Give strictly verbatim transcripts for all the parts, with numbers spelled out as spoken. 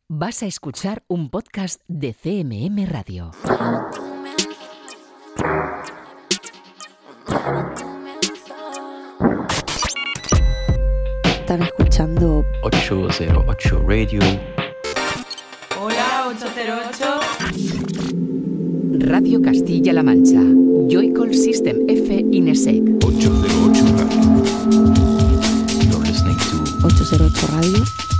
Vas a escuchar un podcast de C M M Radio. Están escuchando ocho cero ocho Radio. Hola, ocho cero ocho. Radio Castilla-La Mancha. Joycall System F Inesec. ocho cero ocho Radio. You're listening to ocho cero ocho Radio.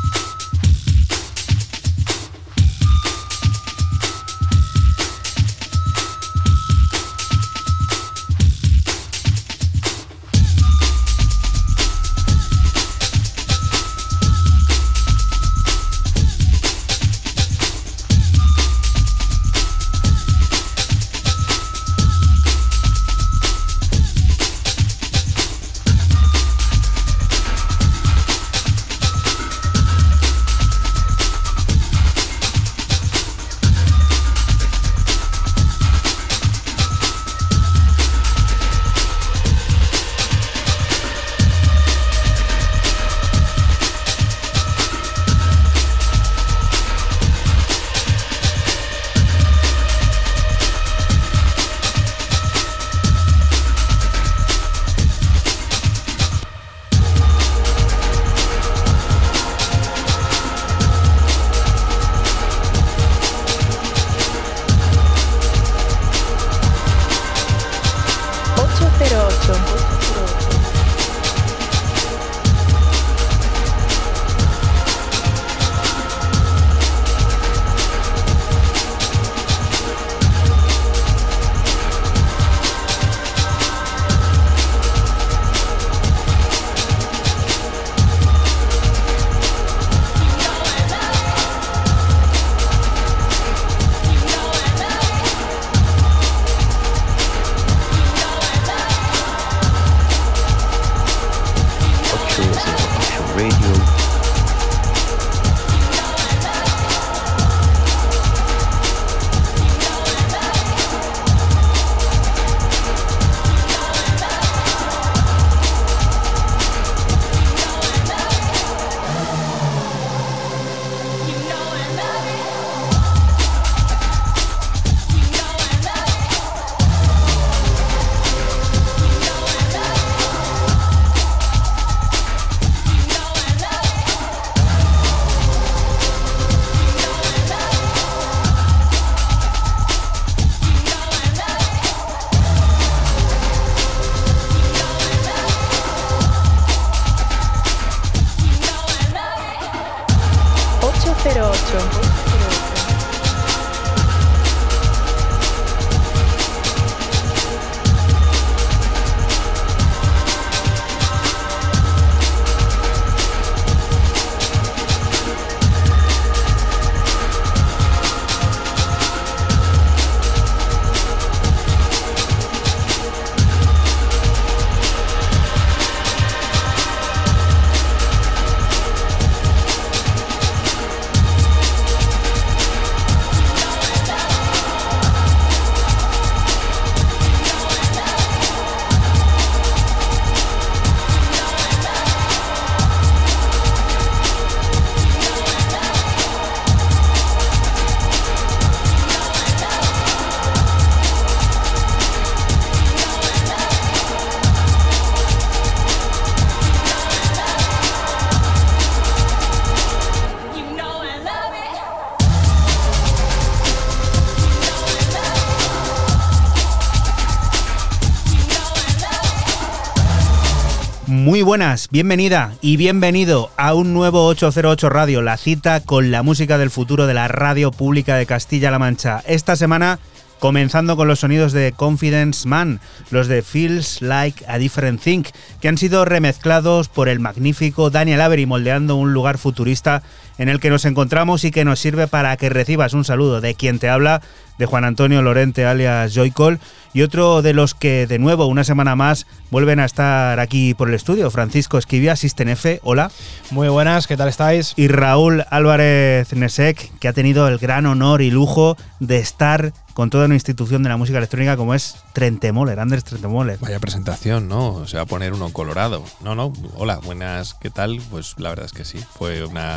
Muy buenas, bienvenida y bienvenido a un nuevo ocho cero ocho Radio, la cita con la música del futuro de la radio pública de Castilla-La Mancha. Esta semana comenzando con los sonidos de Confidence Man, los de Feels Like a Different Thing, que han sido remezclados por el magnífico Daniel Avery, moldeando un lugar futurista en el que nos encontramos y que nos sirve para que recibas un saludo de quien te habla, de Juan Antonio Lorente alias Joycall, y otro de los que de nuevo una semana más vuelven a estar aquí por el estudio, Francisco Esquivia, System F, hola. Muy buenas, ¿qué tal estáis? Y Raúl Álvarez Nesek, que ha tenido el gran honor y lujo de estar con toda una institución de la música electrónica como es Trentemøller, Anders Trentemøller. Vaya presentación, ¿no? Se va a poner uno colorado. No, no, hola, buenas, ¿qué tal? Pues la verdad es que sí, fue una charla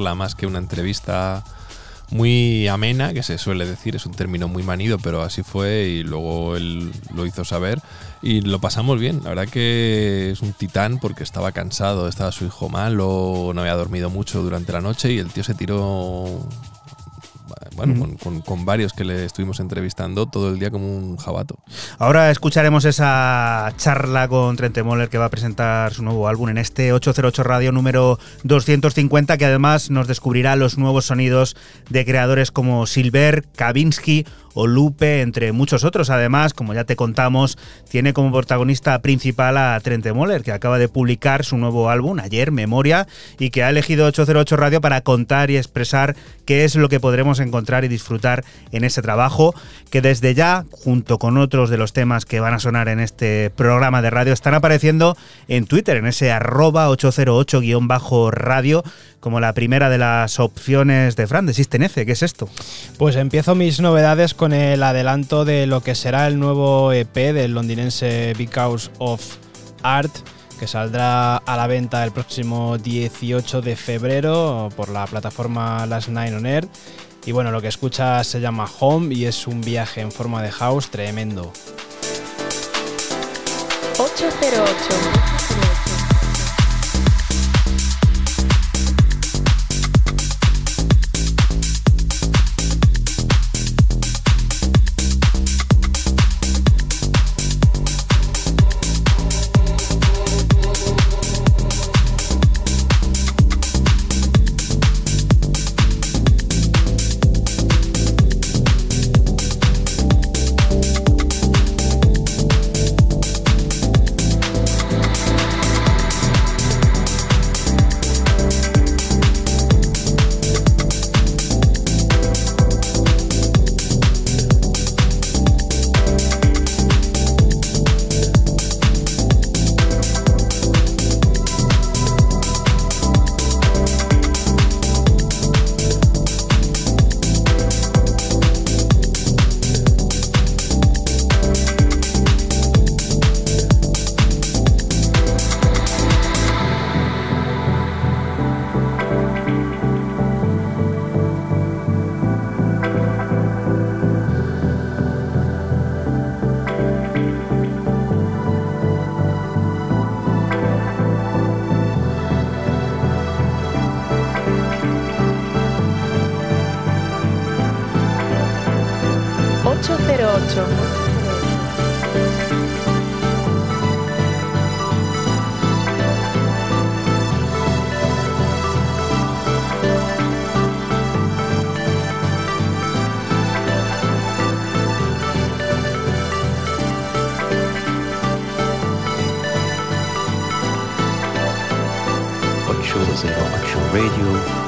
charla más que una entrevista muy amena, que se suele decir, es un término muy manido, pero así fue y luego él lo hizo saber y lo pasamos bien. La verdad que es un titán porque estaba cansado, estaba su hijo malo, no había dormido mucho durante la noche y el tío se tiró... Bueno, mm. con, con, con varios que le estuvimos entrevistando todo el día como un jabato. Ahora escucharemos esa charla con Trentemøller, que va a presentar su nuevo álbum en este ocho cero ocho Radio número doscientos cincuenta, que además nos descubrirá los nuevos sonidos de creadores como Silver, Kavinsky o Lupe, entre muchos otros. Además, como ya te contamos, tiene como protagonista principal a Trentemøller, que acaba de publicar su nuevo álbum ayer, Memoria, y que ha elegido ocho cero ocho Radio para contar y expresar qué es lo que podremos encontrar y disfrutar en ese trabajo, que desde ya, junto con otros de los temas que van a sonar en este programa de radio, están apareciendo en Twitter, en ese arroba ocho cero ocho guión bajo radio, como la primera de las opciones de Fran, de System F. ¿Qué es esto? Pues empiezo mis novedades con el adelanto de lo que será el nuevo E P del londinense Because of Art, que saldrá a la venta el próximo dieciocho de febrero por la plataforma Last Night on Air. Y bueno, lo que escuchas se llama Home y es un viaje en forma de house tremendo. ocho cero ocho. ocho cero ocho. ocho cero ocho Radio.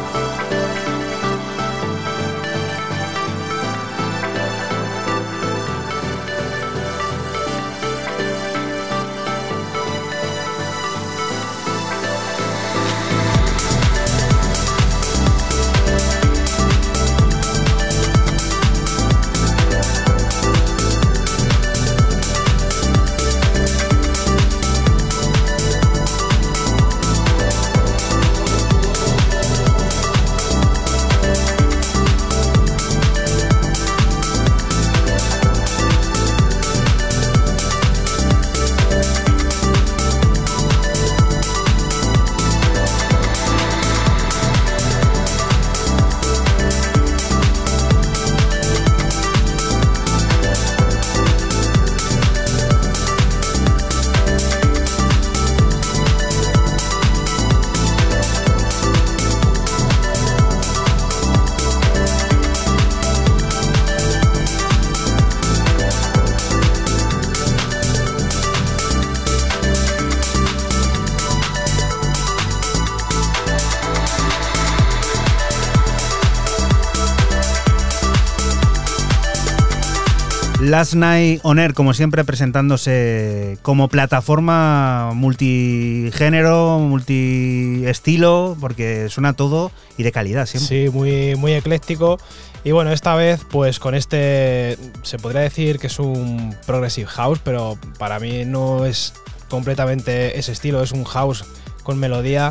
Last Night on Air, como siempre, presentándose como plataforma multigénero, multiestilo, porque suena todo y de calidad siempre. Sí, muy, muy ecléctico. Y bueno, esta vez pues con este se podría decir que es un progressive house, pero para mí no es completamente ese estilo, es un house con melodía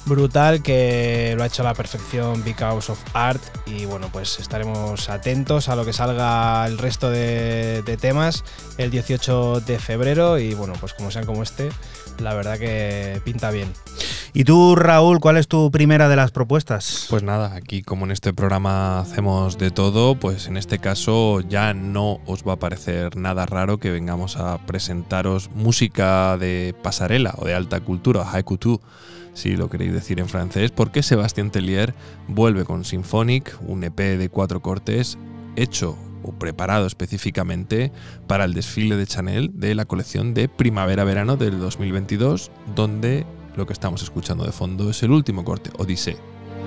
brutal que lo ha hecho a la perfección Because of Art, y bueno, pues estaremos atentos a lo que salga el resto de, de temas el dieciocho de febrero, y bueno, pues como sean como este, la verdad que pinta bien. ¿Y tú, Raúl, cuál es tu primera de las propuestas? Pues nada, aquí como en este programa hacemos de todo, pues en este caso ya no os va a parecer nada raro que vengamos a presentaros música de pasarela o de alta cultura, high couture, si lo queréis decir en francés, porque Sébastien Tellier vuelve con Symphonic, un E P de cuatro cortes hecho o preparado específicamente para el desfile de Chanel de la colección de primavera-verano del dos mil veintidós, donde lo que estamos escuchando de fondo es el último corte, Odyssée.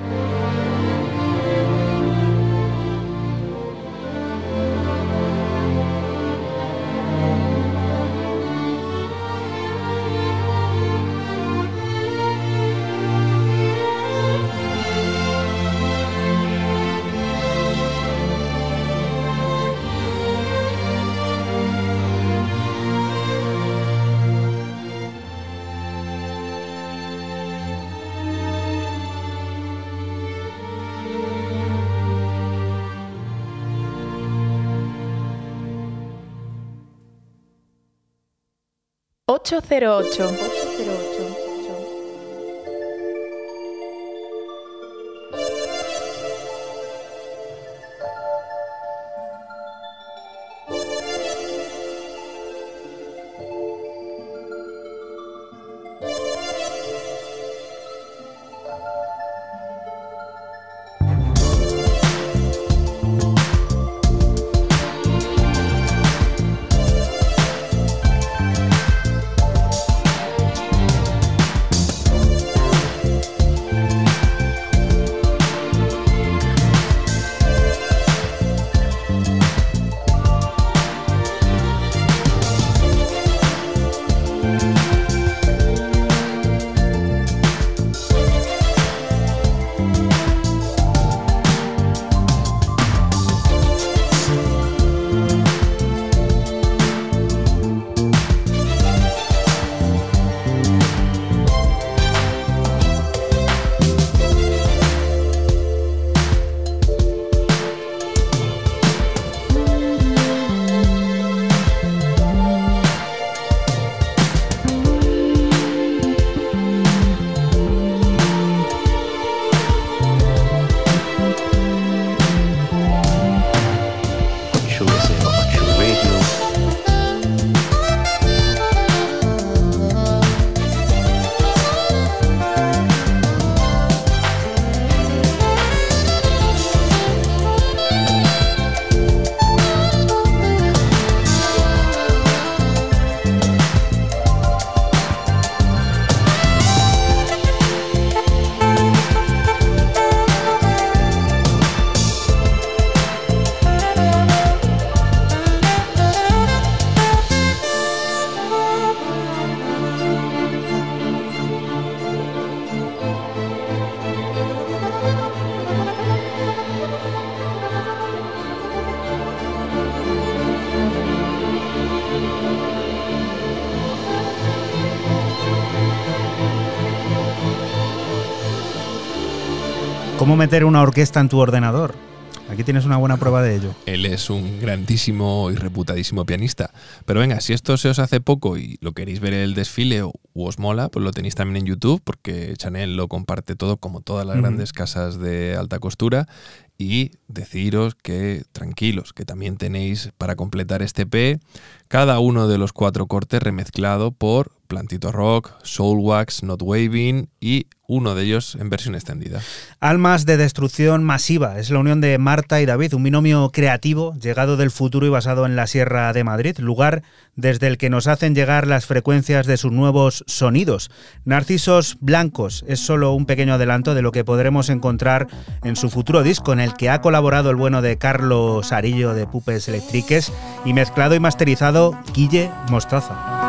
ocho cero ocho. ¿Cómo meter una orquesta en tu ordenador? Aquí tienes una buena prueba de ello. Él es un grandísimo y reputadísimo pianista. Pero venga, si esto se os hace poco y lo queréis ver el desfile o os mola, pues lo tenéis también en YouTube, porque Chanel lo comparte todo, como todas las mm. grandes casas de alta costura. Y deciros que tranquilos, que también tenéis para completar este E P cada uno de los cuatro cortes remezclado por Plantito Rock, Soulwax, Not Waving y uno de ellos en versión extendida. Almas de destrucción masiva es la unión de Marta y David, un binomio creativo llegado del futuro y basado en la Sierra de Madrid, lugar desde el que nos hacen llegar las frecuencias de sus nuevos sonidos. Narcisos Blancos es solo un pequeño adelanto de lo que podremos encontrar en su futuro disco, en el que ha colaborado el bueno de Carlos Arillo de Pupes Electriques y mezclado y masterizado Guille Mostaza.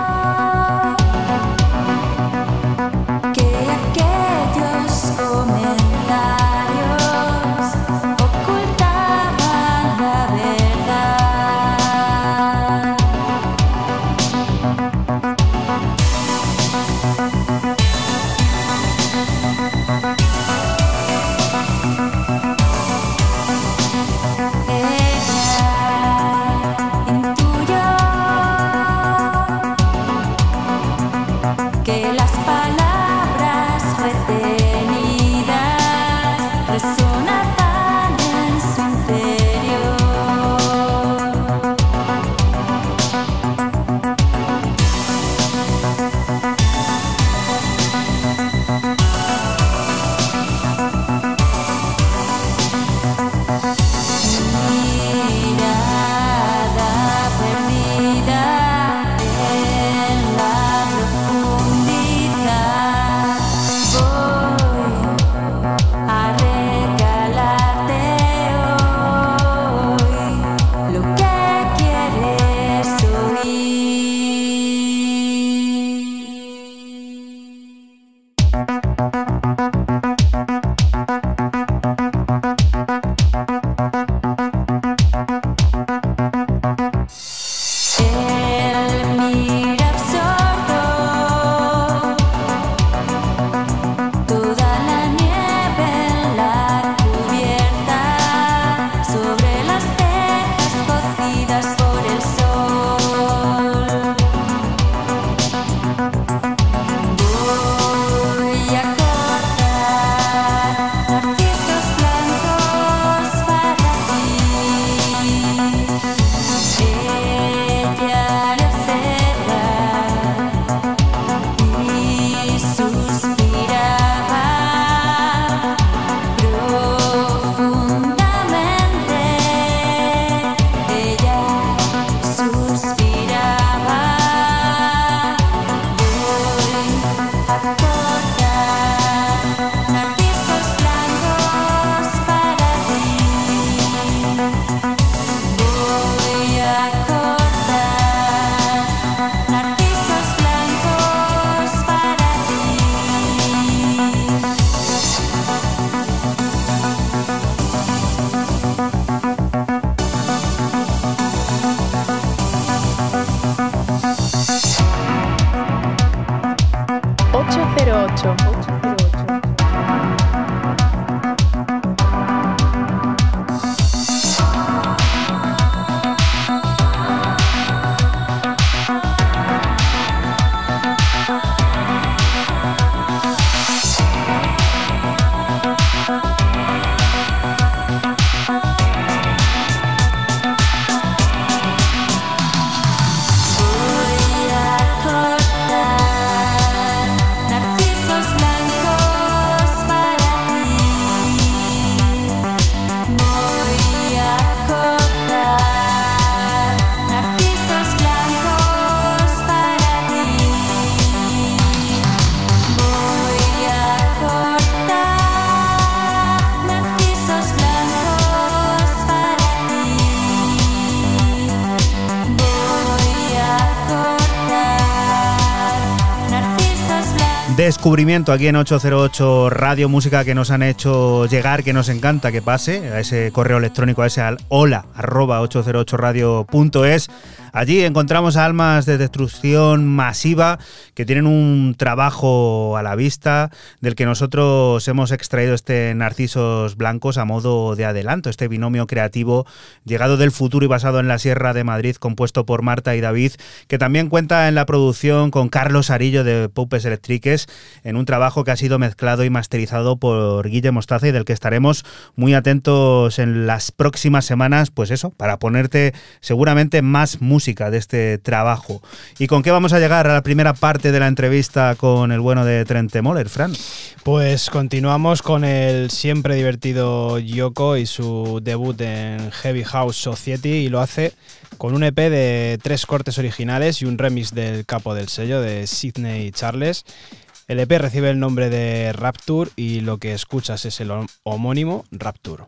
descubrimiento aquí en ochocientos ocho Radio, música que nos han hecho llegar, que nos encanta que pase, a ese correo electrónico, a ese al hola arroba ochocientos ocho radio punto es. Allí encontramos a almas de destrucción masiva que tienen un trabajo a la vista del que nosotros hemos extraído este Narcisos Blancos a modo de adelanto, este binomio creativo llegado del futuro y basado en la Sierra de Madrid, compuesto por Marta y David, que también cuenta en la producción con Carlos Arillo de Poupes Electriques, en un trabajo que ha sido mezclado y masterizado por Guille Mostaza y del que estaremos muy atentos en las próximas semanas, pues eso, para ponerte seguramente más música de este trabajo. ¿Y con qué vamos a llegar a la primera parte de la entrevista con el bueno de Trentemøller, Fran? Pues continuamos con el siempre divertido Yoko y su debut en Heavy House Society, y lo hace con un E P de tres cortes originales y un remix del capo del sello, de Sidney Charles. El E P recibe el nombre de Rapture y lo que escuchas es el homónimo Rapture.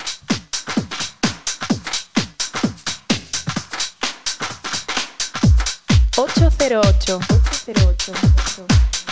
ochocientos ocho. ochocientos ocho.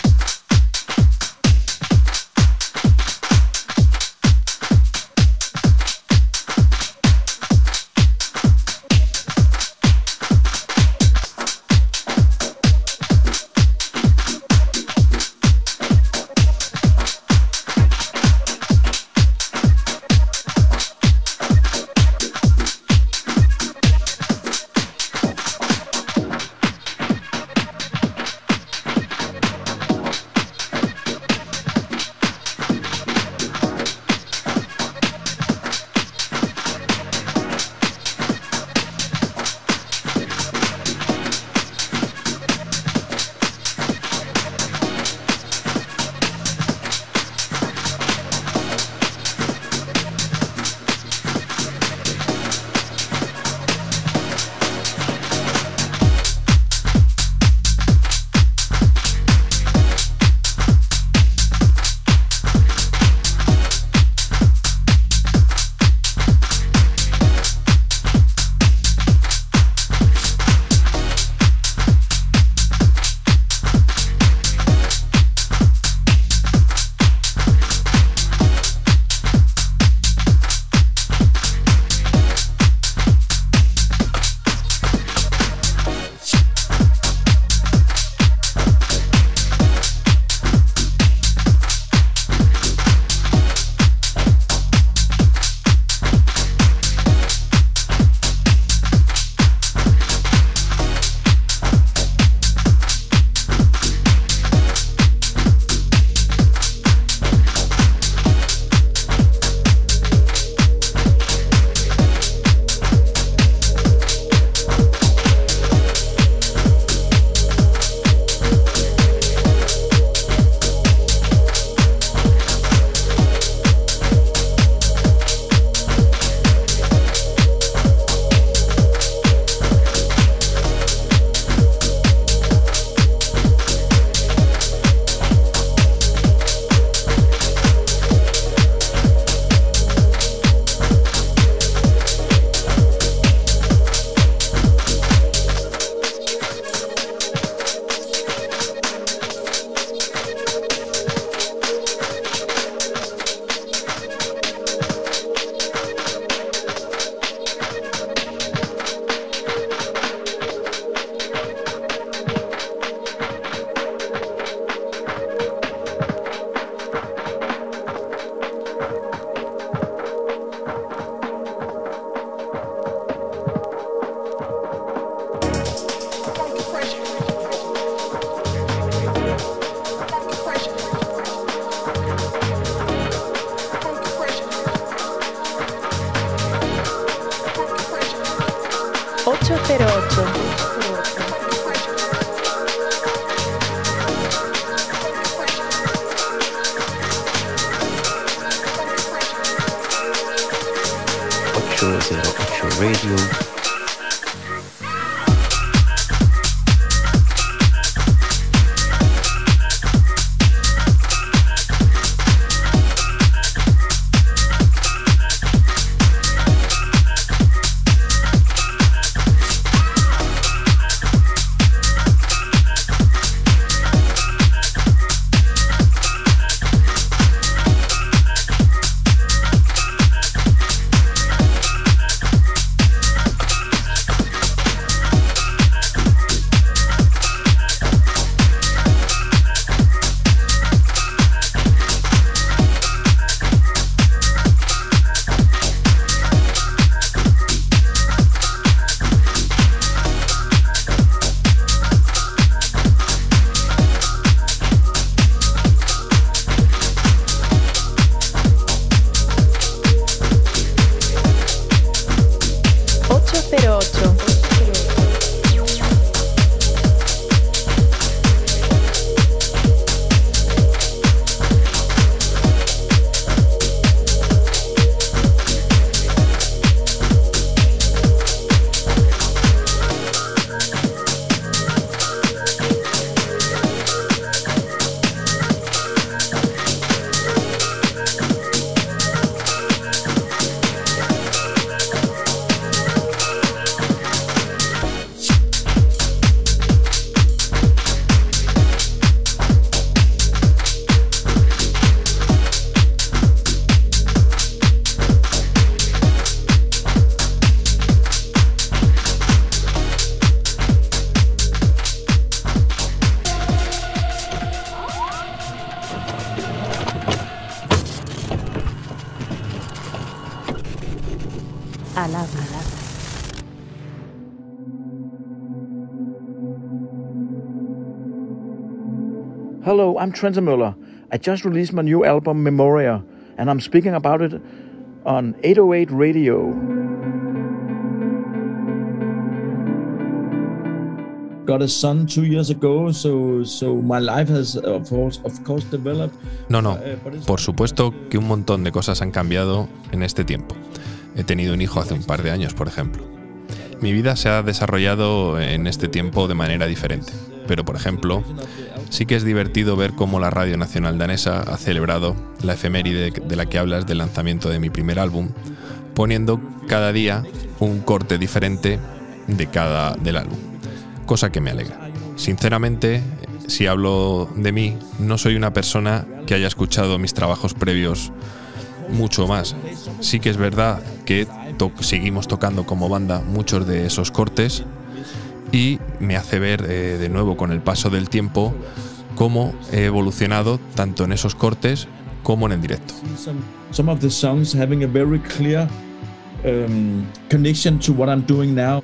ochocientos ocho. ochocientos ocho Radio. Alaba. Hello, I'm Trent Müller. I just released my new album, Memoria, and I'm speaking about it on eight oh eight Radio. Got a son two years ago, so so my life has of course of course developed. No, no. Por supuesto que un montón de cosas han cambiado en este tiempo. He tenido un hijo hace un par de años, por ejemplo. Mi vida se ha desarrollado en este tiempo de manera diferente. Pero, por ejemplo, sí que es divertido ver cómo la Radio Nacional Danesa ha celebrado la efeméride de la que hablas del lanzamiento de mi primer álbum, poniendo cada día un corte diferente de cada del álbum, cosa que me alegra. Sinceramente, si hablo de mí, no soy una persona que haya escuchado mis trabajos previos mucho más. Sí que es verdad que to- seguimos tocando como banda muchos de esos cortes, y me hace ver eh, de nuevo con el paso del tiempo cómo he evolucionado tanto en esos cortes como en el directo. Some of the songs having a very clear um, connection to what I'm doing now.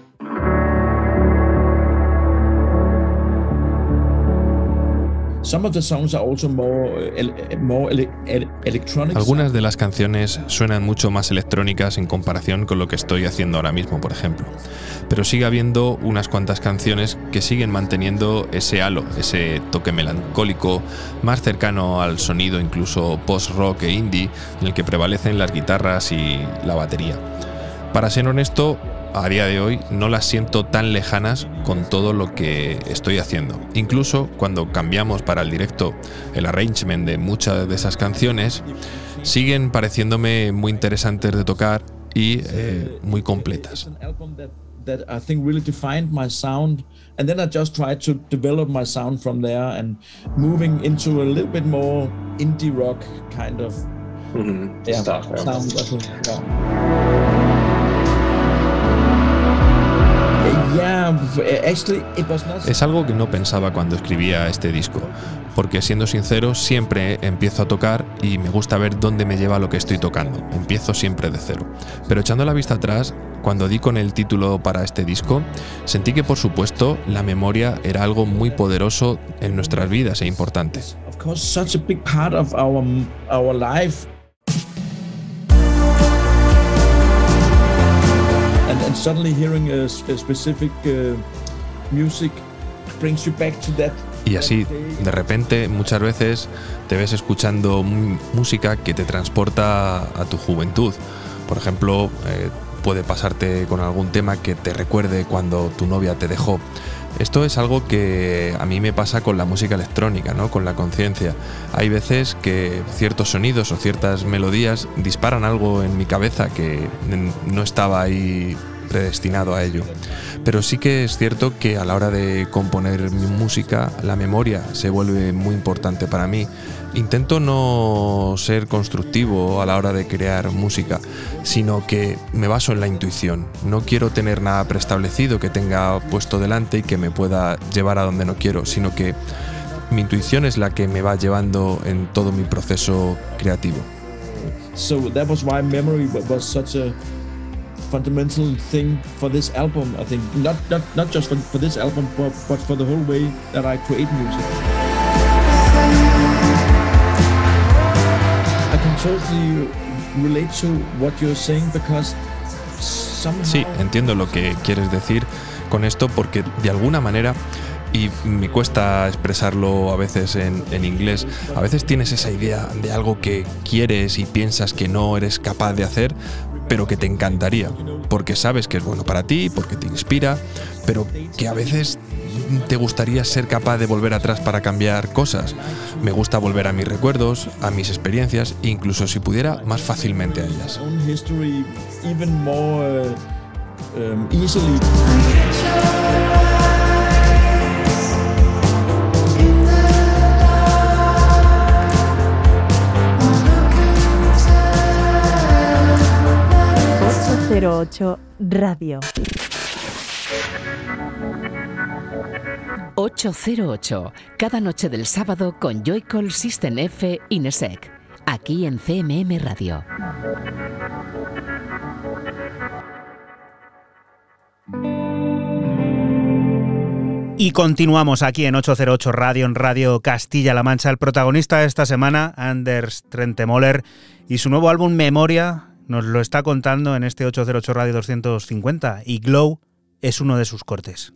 Some of the songs are also more, uh, more ele- ele- electronic. Algunas de las canciones suenan mucho más electrónicas en comparación con lo que estoy haciendo ahora mismo, por ejemplo. Pero sigue habiendo unas cuantas canciones que siguen manteniendo ese halo, ese toque melancólico, más cercano al sonido incluso post-rock e indie, en el que prevalecen las guitarras y la batería. Para ser honesto, a día de hoy no las siento tan lejanas con todo lo que estoy haciendo. Incluso cuando cambiamos para el directo el arrangement de muchas de esas canciones, siguen pareciéndome muy interesantes de tocar y eh, muy completas. That I think really defined my sound, and then I just tried to develop my sound from there and moving into a little bit more indie rock kind of mm-hmm. yeah, stuff, yeah. sound. I think, yeah. Es algo que no pensaba cuando escribía este disco, porque siendo sincero siempre empiezo a tocar y me gusta ver dónde me lleva lo que estoy tocando, empiezo siempre de cero. Pero echando la vista atrás, cuando di con el título para este disco, sentí que por supuesto la memoria era algo muy poderoso en nuestras vidas e importante. Of course, such a big part of our, our life. And, and suddenly hearing a, a specific uh, music brings you back to that. Y así, de repente, muchas veces te ves escuchando m- música que te transporta a tu juventud. Por ejemplo, eh, puede pasarte con algún tema que te recuerde cuando tu novia te dejó. Esto es algo que a mí me pasa con la música electrónica, ¿no? Con la conciencia. Hay veces que ciertos sonidos o ciertas melodías disparan algo en mi cabeza que no estaba ahí predestinado a ello. Pero sí que es cierto que a la hora de componer mi música, la memoria se vuelve muy importante para mí. Intento no ser constructivo a la hora de crear música, sino que me baso en la intuición. No quiero tener nada preestablecido que tenga puesto delante y que me pueda llevar a donde no quiero, sino que mi intuición es la que me va llevando en todo mi proceso creativo. So that was why memory was such a fundamental thing for this album, I think. Not not not just for, for this album, but, but for the whole way that I create music. I can totally relate to what you're saying because somehow... Sí, entiendo lo que quieres decir con esto porque de alguna manera, y me cuesta expresarlo a veces en, en inglés, a veces tienes esa idea de algo que quieres y piensas que no eres capaz de hacer, pero que te encantaría, porque sabes que es bueno para ti, porque te inspira, pero que a veces te gustaría ser capaz de volver atrás para cambiar cosas. Me gusta volver a mis recuerdos, a mis experiencias, incluso si pudiera, más fácilmente a ellas. ocho cero ocho Radio. ocho cero ocho, cada noche del sábado con Joycall System F Inesec, aquí en C M M Radio. Y continuamos aquí en ochocientos ocho Radio, en Radio Castilla-La Mancha. El protagonista de esta semana, Anders Trentemøller, y su nuevo álbum Memoria nos lo está contando en este ochocientos ocho Radio doscientos cincuenta, y Glow es uno de sus cortes.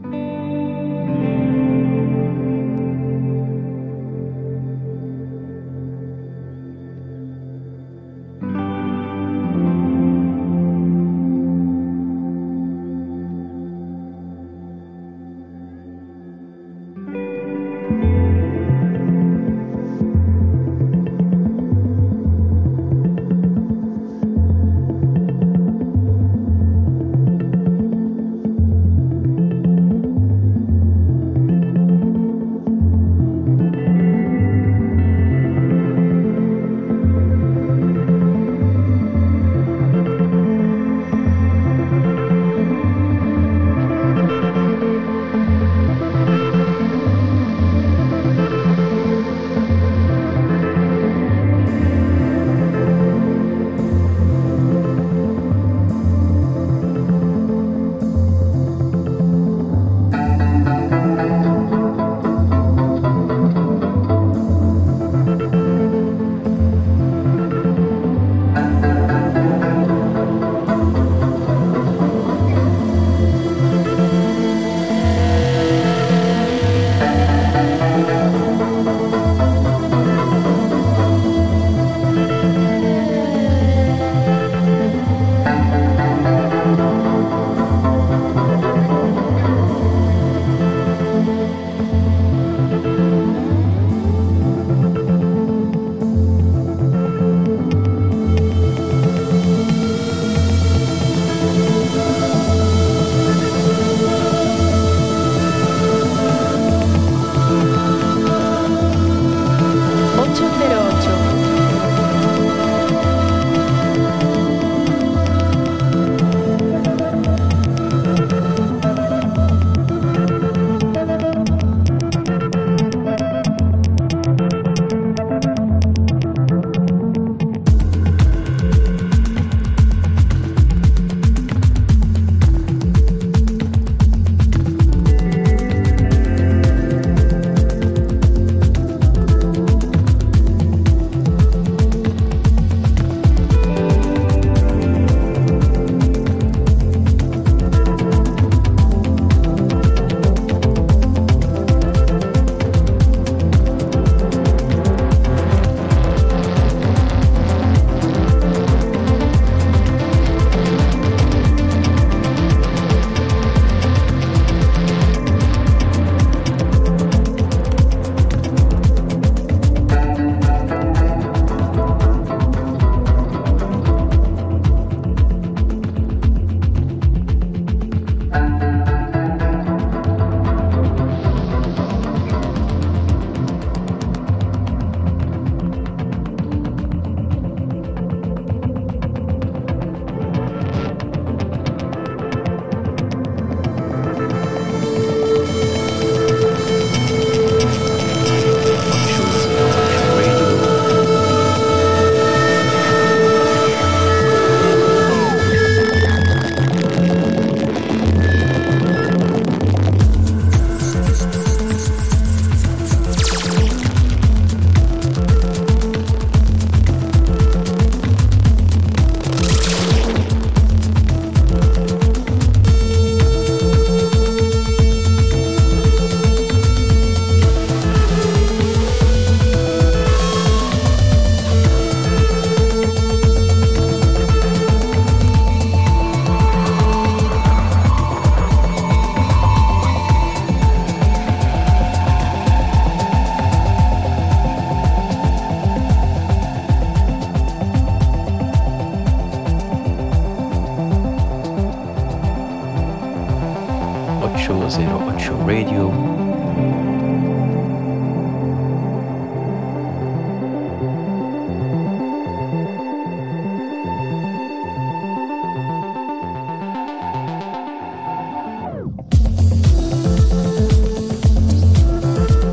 ochocientos ocho Radio.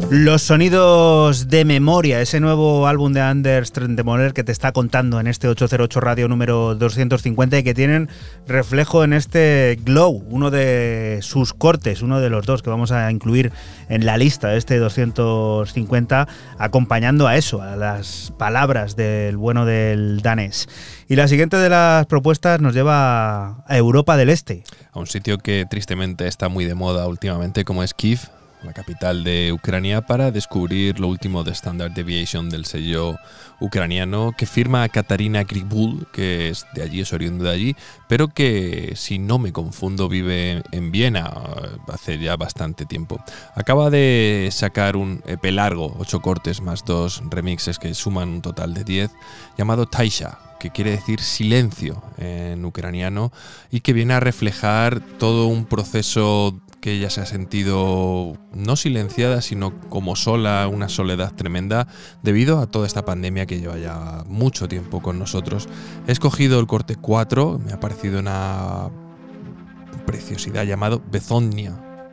Los sonidos de memoria, ese nuevo álbum de Anders Trendemoller que te está contando en este ochocientos ocho Radio número doscientos cincuenta y que tienen reflejo en este Glow, uno de sus cortes, uno de los dos que vamos a incluir en la lista de este doscientos cincuenta, acompañando a eso, a las palabras del bueno del danés. Y la siguiente de las propuestas nos lleva a Europa del Este. A un sitio que tristemente está muy de moda últimamente, como es Kiev, la capital de Ucrania, para descubrir lo último de Standard Deviation, del sello ucraniano que firma Katarina Grigul, que es de allí, es oriundo de allí, pero que, si no me confundo, vive en Viena hace ya bastante tiempo. Acaba de sacar un E P largo, ocho cortes más dos remixes que suman un total de diez, llamado Taisha, que quiere decir silencio en ucraniano, y que viene a reflejar todo un proceso que ella se ha sentido no silenciada, sino como sola, una soledad tremenda debido a toda esta pandemia que lleva ya mucho tiempo con nosotros. He escogido el corte cuatro, me ha parecido una preciosidad, llamado Bezonia.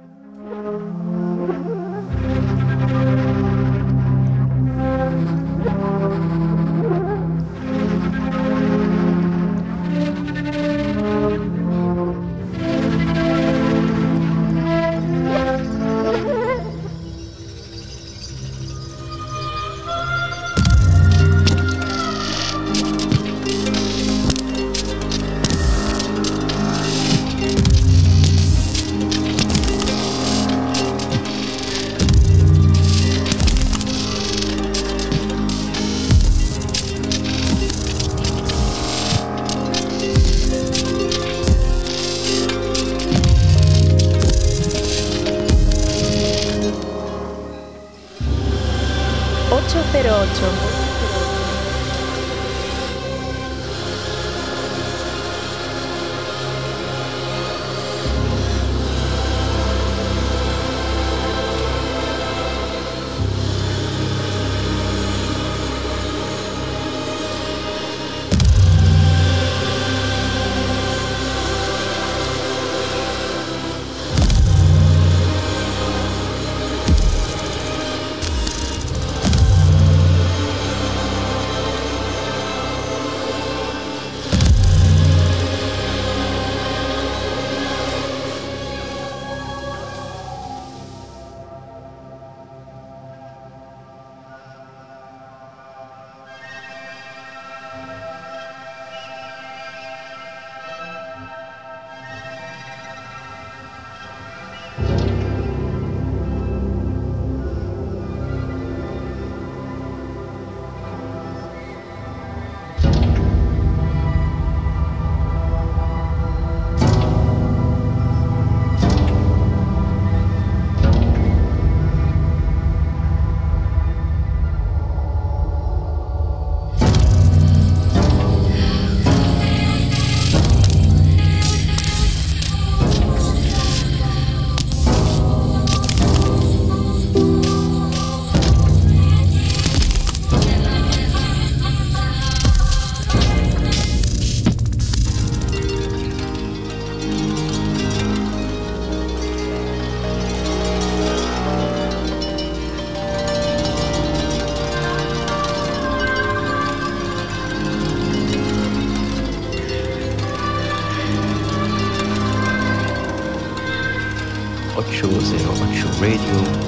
ochocientos ocho Radio.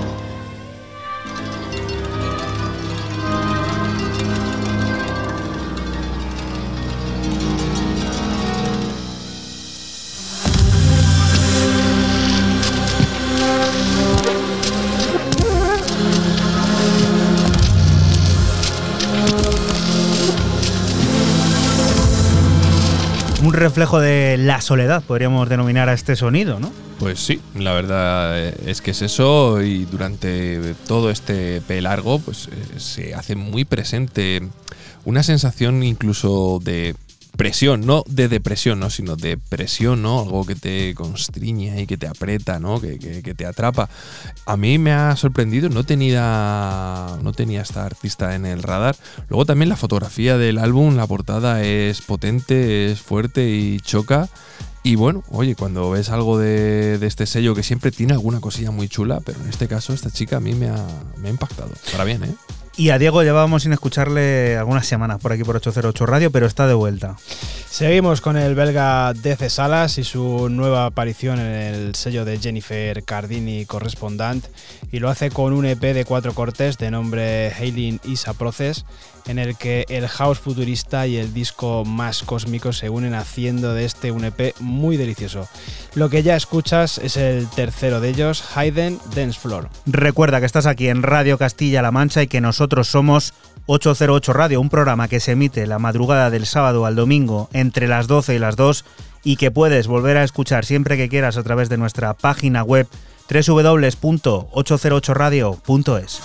Un reflejo de la soledad, podríamos denominar a este sonido, ¿no? Pues sí, la verdad es que es eso, y durante todo este E P largo pues se hace muy presente una sensación incluso de presión, no de depresión, ¿no? Sino de presión, ¿no? Algo que te constriñe y que te aprieta, ¿no? Que, que, que te atrapa. A mí me ha sorprendido, no tenía, no tenía esta artista en el radar. Luego también la fotografía del álbum, la portada es potente, es fuerte y choca. Y bueno, oye, cuando ves algo de, de este sello que siempre tiene alguna cosilla muy chula, pero en este caso esta chica a mí me ha, me ha impactado. Para bien, ¿eh? Y a Diego llevábamos sin escucharle algunas semanas por aquí por ocho cero ocho Radio, pero está de vuelta. Seguimos con el belga Dece Salas y su nueva aparición en el sello de Jennifer Cardini Correspondant, y lo hace con un E P de cuatro cortes de nombre Hailing is a Process, en el que el house futurista y el disco más cósmico se unen haciendo de este un E P muy delicioso. Lo que ya escuchas es el tercero de ellos, Hidden Dance Floor. Recuerda que estás aquí en Radio Castilla-La Mancha y que nosotros somos ocho cero ocho Radio, un programa que se emite la madrugada del sábado al domingo entre las doce y las dos y que puedes volver a escuchar siempre que quieras a través de nuestra página web doble u doble u doble u punto ocho cero ocho radio punto es.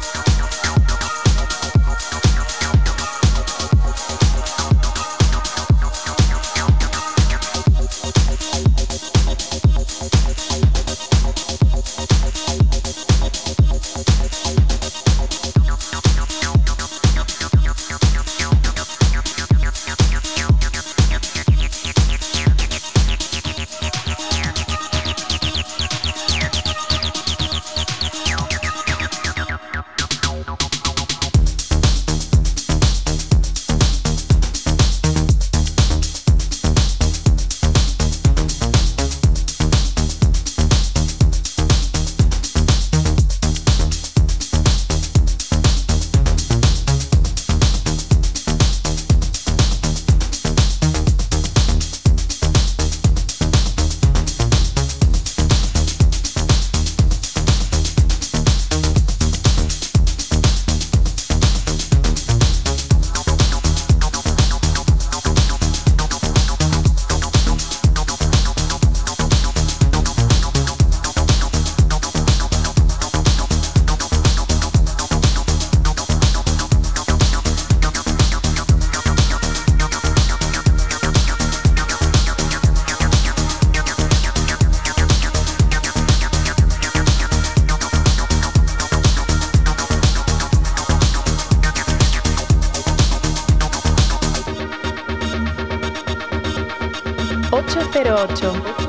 ocho cero ocho.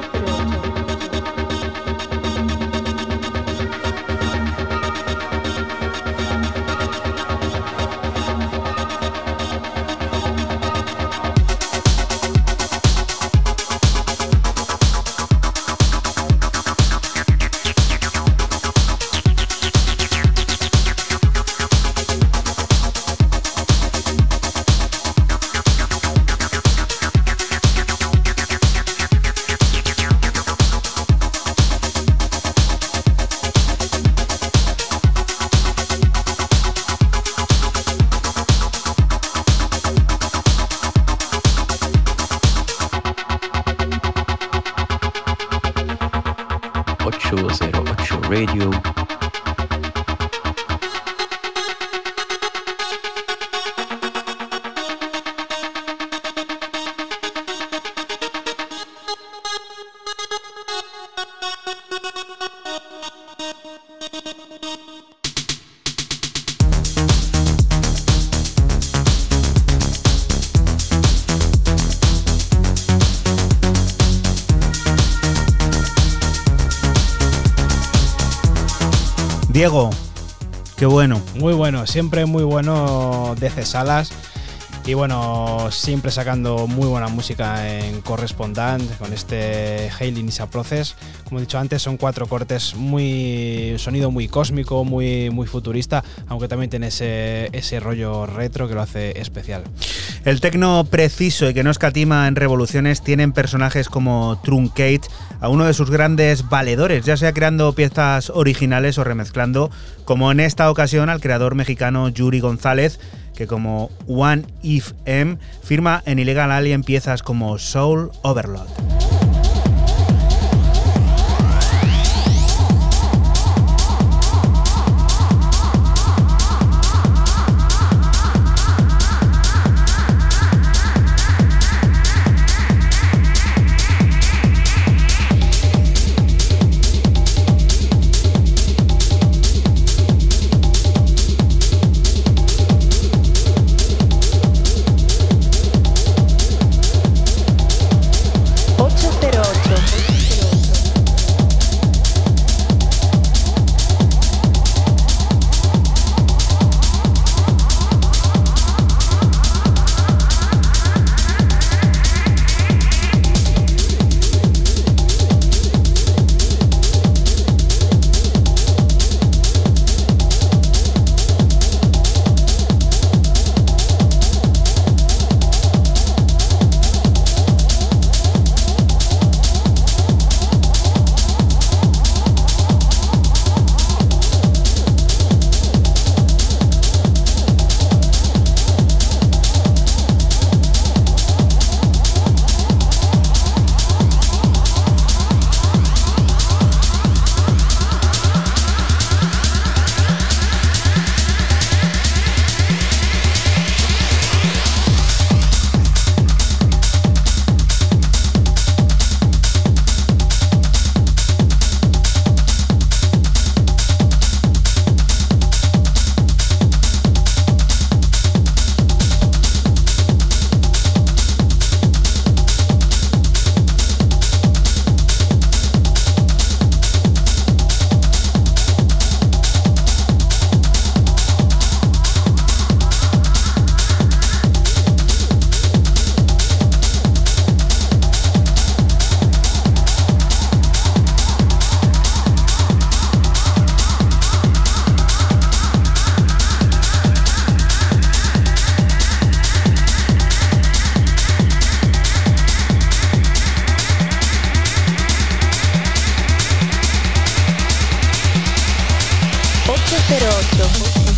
ocho cero ocho Radio. Diego, qué bueno. Muy bueno, siempre muy bueno Dece Salas. Y bueno, siempre sacando muy buena música en Correspondant con este Hailing is a Process. Como he dicho antes, son cuatro cortes, muy sonido muy cósmico, muy, muy futurista, aunque también tiene ese, ese rollo retro que lo hace especial. El tecno preciso y que no escatima en revoluciones tienen personajes como Truncate, a uno de sus grandes valedores, ya sea creando piezas originales o remezclando, como en esta ocasión al creador mexicano Yuri González, que como One If M firma en Illegal Alien piezas como Soul Overload. cero ocho.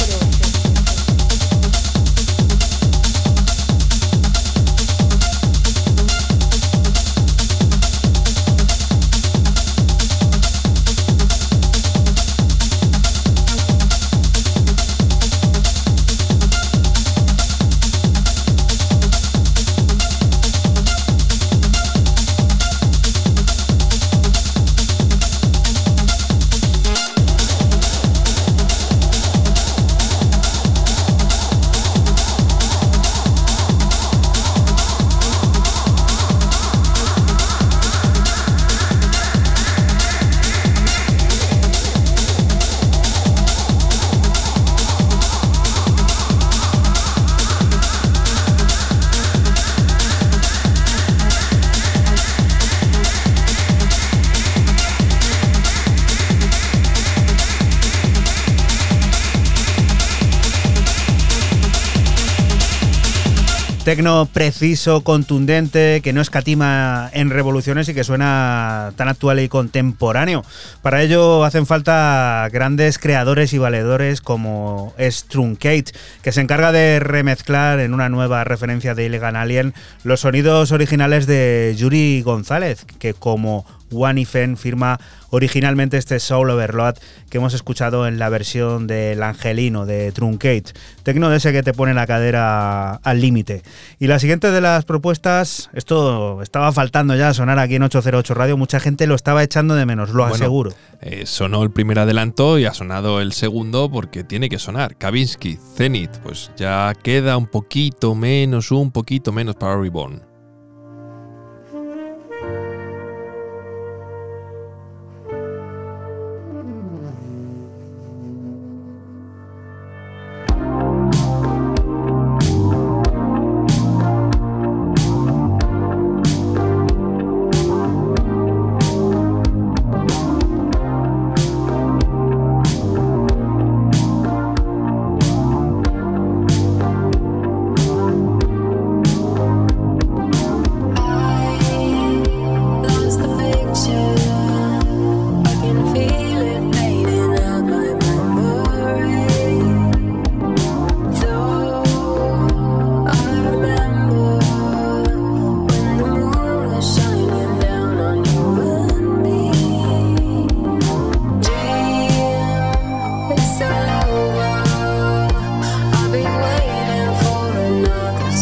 Tecno preciso, contundente, que no escatima en revoluciones y que suena tan actual y contemporáneo. Para ello hacen falta grandes creadores y valedores como es Truncate, que se encarga de remezclar en una nueva referencia de Illegal Alien los sonidos originales de Yuri González, que como One Ifen firma originalmente este Soul Overload que hemos escuchado en la versión del Angelino de Truncate. Tecno de ese que te pone la cadera al límite. Y la siguiente de las propuestas, esto estaba faltando ya sonar aquí en ocho cero ocho Radio, mucha gente lo estaba echando de menos, lo bueno, aseguro. Eh, sonó el primer adelanto y ha sonado el segundo porque tiene que sonar. Kavinsky, Zenith, pues ya queda un poquito menos, un poquito menos para Reborn.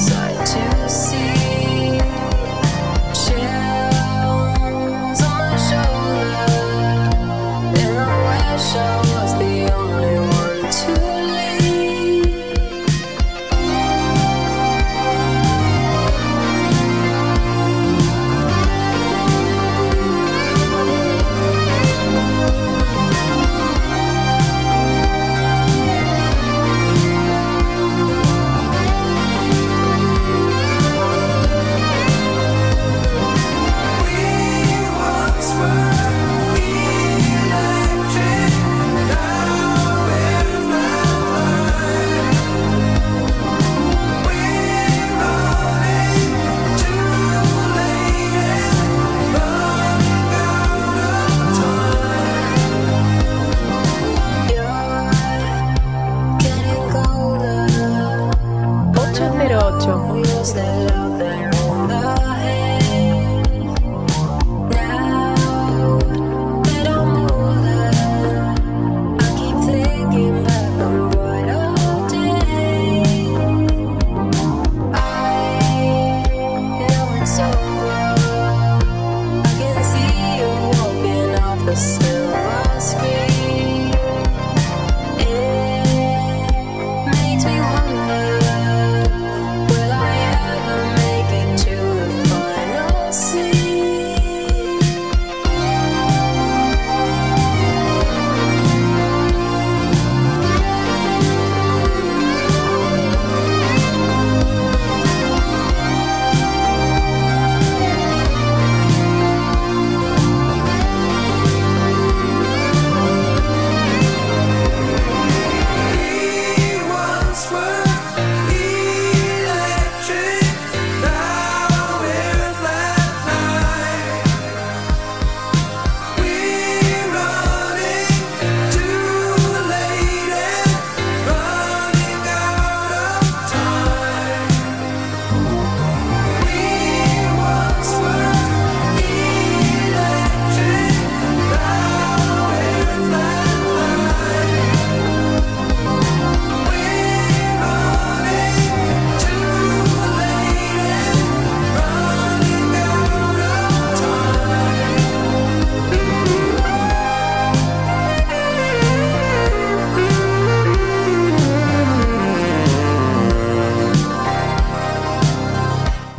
Chills on my shoulder.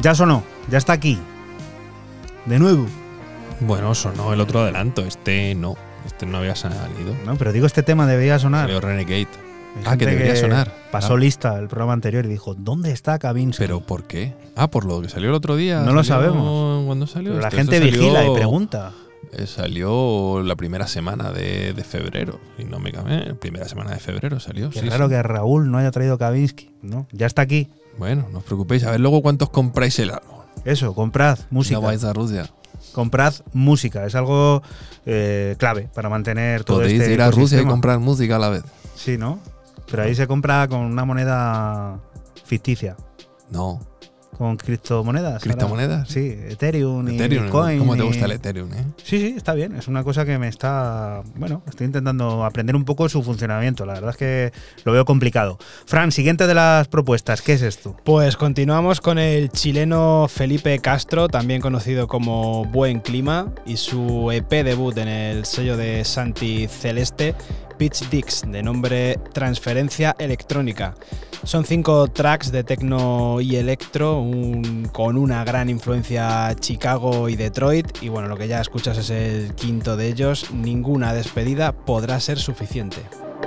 Ya sonó, ya está aquí. De nuevo. Bueno, sonó el otro adelanto, este no. Este no había salido. No, pero digo, este tema debería sonar. Salió Renegade. Hay Ah, que gente debería sonar. Pasó Ah. lista el programa anterior y dijo, ¿dónde está Kavinsky? ¿Pero por qué? Ah, por lo que salió el otro día. No lo Salió- sabemos. ¿Cuándo salió? Pero la esto? gente Esto salió- vigila y pregunta. eh, Salió la primera semana de, de febrero. Y no me cambié. Primera semana de febrero salió. Qué sí, raro sí. que Raúl no haya traído Kavinsky, ¿no? Ya está aquí. Bueno, no os preocupéis. A ver luego cuántos compráis el álbum. Eso, comprad música. No vais a Rusia. Comprad música. Es algo eh, clave para mantener todo Podéis este ir a Rusia y ecosistema. comprar música a la vez. Sí, ¿no? Pero ahí se compra con una moneda ficticia. No. Con criptomonedas. ¿Criptomonedas? ahora. Sí, Ethereum, Ethereum. y Bitcoin. ¿Cómo te y- gusta el Ethereum, eh? Sí, sí, está bien. Es una cosa que me está... Bueno, estoy intentando aprender un poco su funcionamiento. La verdad es que lo veo complicado. Fran, siguiente de las propuestas. ¿Qué es esto? Pues continuamos con el chileno Felipe Castro, también conocido como Buen Clima, y su E P debut en el sello de Santi Celeste, Pitch Dix, de nombre Transferencia Electrónica. Son cinco tracks de techno y electro, un- con una gran influencia Chicago y Detroit, y bueno, lo que ya escuchas es el quinto de ellos. Ninguna despedida podrá ser suficiente.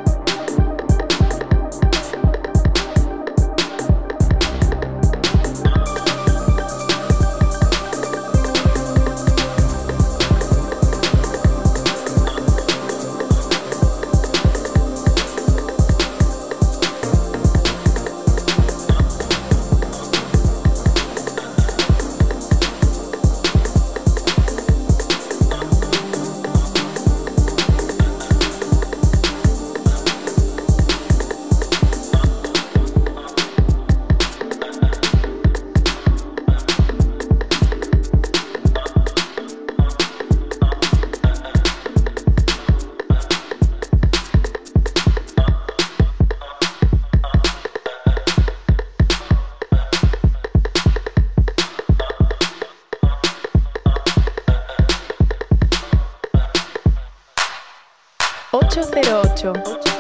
ocho cero ocho.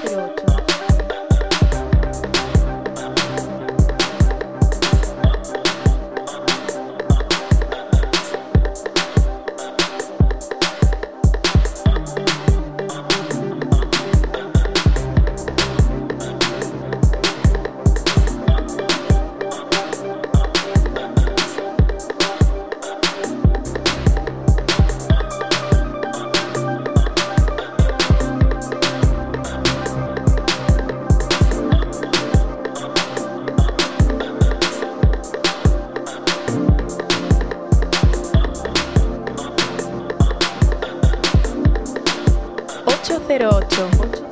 ocho cero ocho.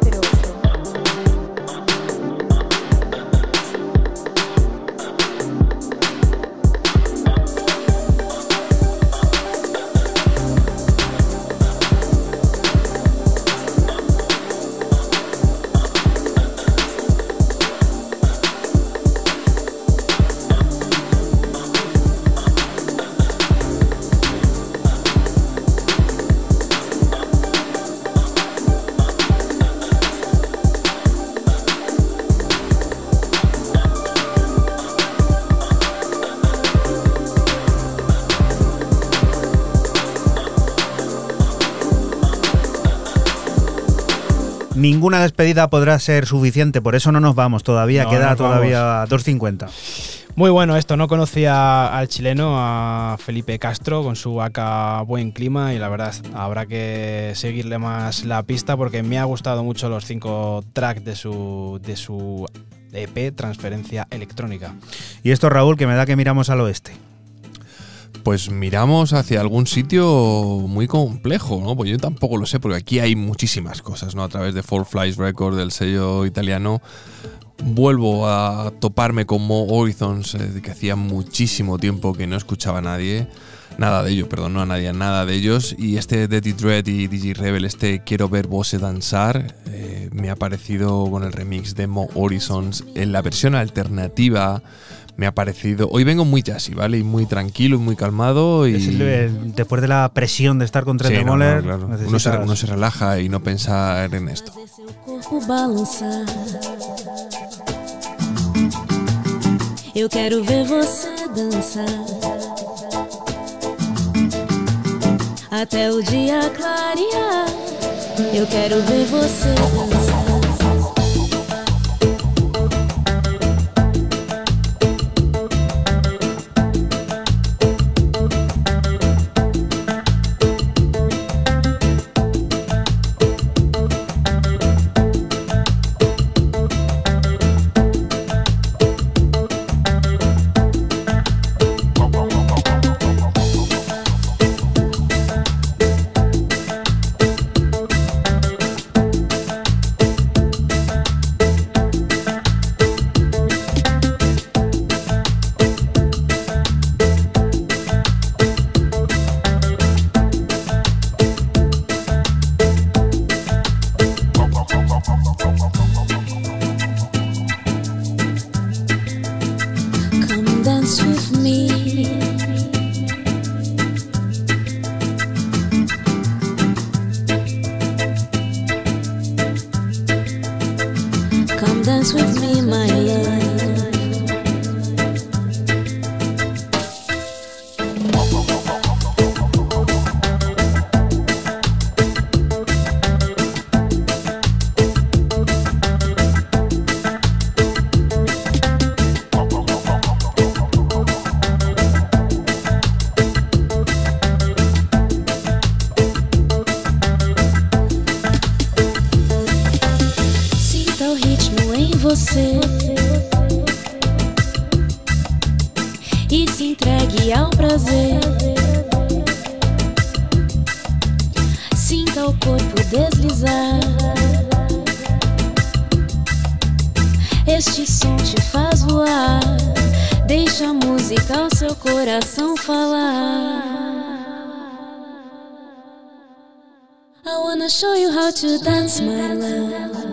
Ninguna despedida podrá ser suficiente, por eso no nos vamos todavía, No, queda nos todavía dos cincuenta. Muy bueno esto, no conocía al chileno, a Felipe Castro, con su A K Buen Clima, y la verdad habrá que seguirle más la pista porque me ha gustado mucho los cinco tracks de su, de su E P Transferencia Electrónica. Y esto, Raúl, que me da que miramos al oeste. Pues miramos hacia algún sitio muy complejo, ¿no? Pues yo tampoco lo sé, porque aquí hay muchísimas cosas, ¿no? A través de Four Flies Records, del sello italiano, vuelvo a toparme con Mo Horizons, eh, que hacía muchísimo tiempo que no escuchaba a nadie, nada de ellos, perdón, no a nadie, nada de ellos. Y este Dirty Dread y D J Rebel, este Quiero ver Vose danzar, eh, me ha parecido con el remix de Mo Horizons en la versión alternativa. Me ha parecido... Hoy vengo muy jazzy, ¿vale? Y muy tranquilo y muy calmado. Y... Es el- el- después de la presión de estar con Trent Sí, no, Demoler, no, claro. uno, se, necesitas- uno se relaja y no pensar en esto. Fazer seu corpo balançar. Eu quero ver você dançar até o dia clarear. Eu quero ver você dançar. E se entregue ao prazer. Sinta o corpo deslizar. Este som te faz voar. Deixa a música ao seu coração falar. I wanna show you how to dance, my love.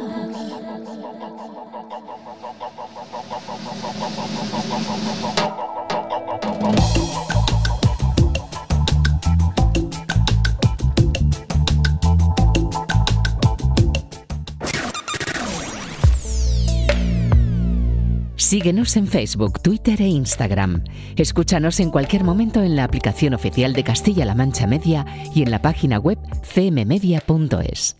Síguenos en Facebook, Twitter e Instagram. Escúchanos en cualquier momento en la aplicación oficial de Castilla-La Mancha Media y en la página web c m media punto es.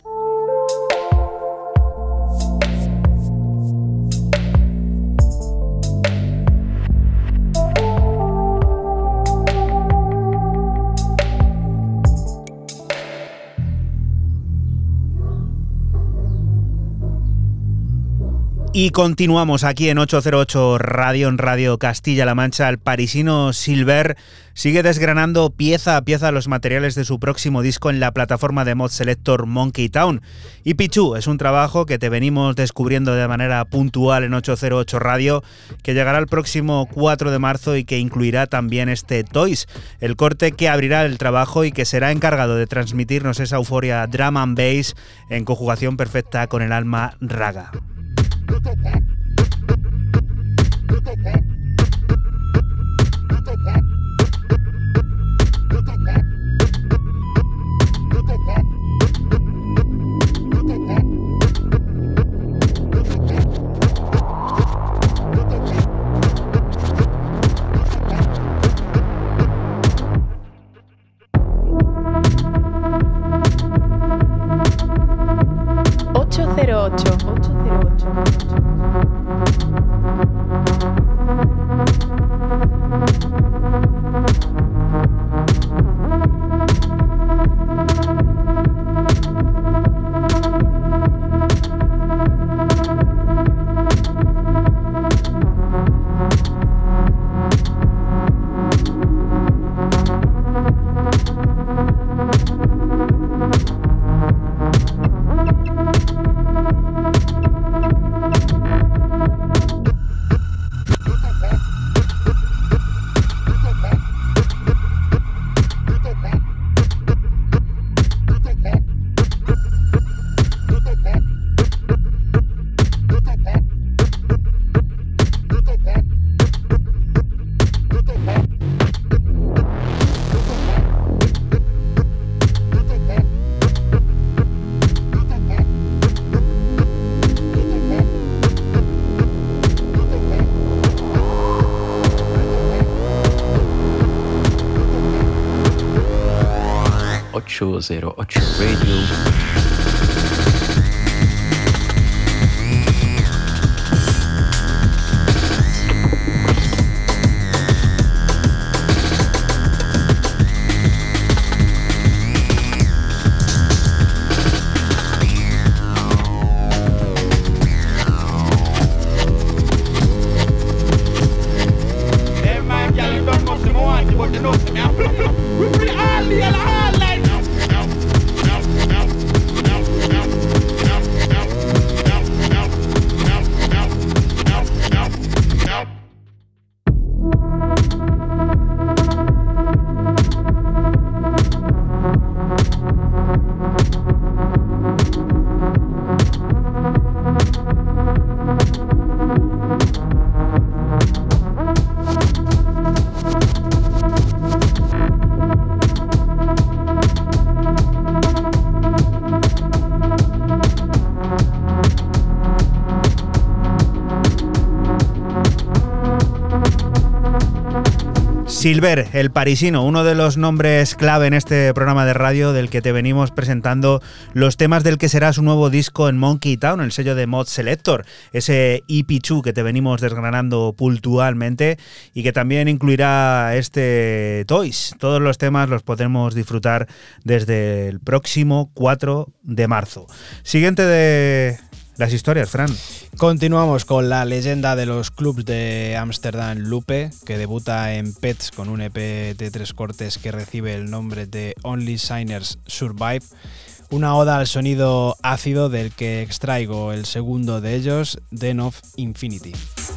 Y continuamos aquí en ochocientos ocho Radio, en Radio Castilla-La Mancha. El parisino Silver sigue desgranando pieza a pieza los materiales de su próximo disco en la plataforma de mod selector Monkey Town. Y Pichu es un trabajo que te venimos descubriendo de manera puntual en ochocientos ocho Radio, que llegará el próximo cuatro de marzo y que incluirá también este Toys, el corte que abrirá el trabajo y que será encargado de transmitirnos esa euforia drum and bass en conjugación perfecta con el alma raga. ochocientos ocho. ocho cero ocho Radio. Silver, el parisino, uno de los nombres clave en este programa de radio del que te venimos presentando los temas del que será su nuevo disco en Monkey Town, el sello de Mod Selector, ese E P dos que te venimos desgranando puntualmente y que también incluirá este Toys. Todos los temas los podremos disfrutar desde el próximo cuatro de marzo. Siguiente de las historias, Fran. Continuamos con la leyenda de los clubs de Ámsterdam, Lupe, que debuta en Pets con un E P de tres cortes que recibe el nombre de Only Sinners Survive, una oda al sonido ácido del que extraigo el segundo de ellos, Den of Infinity.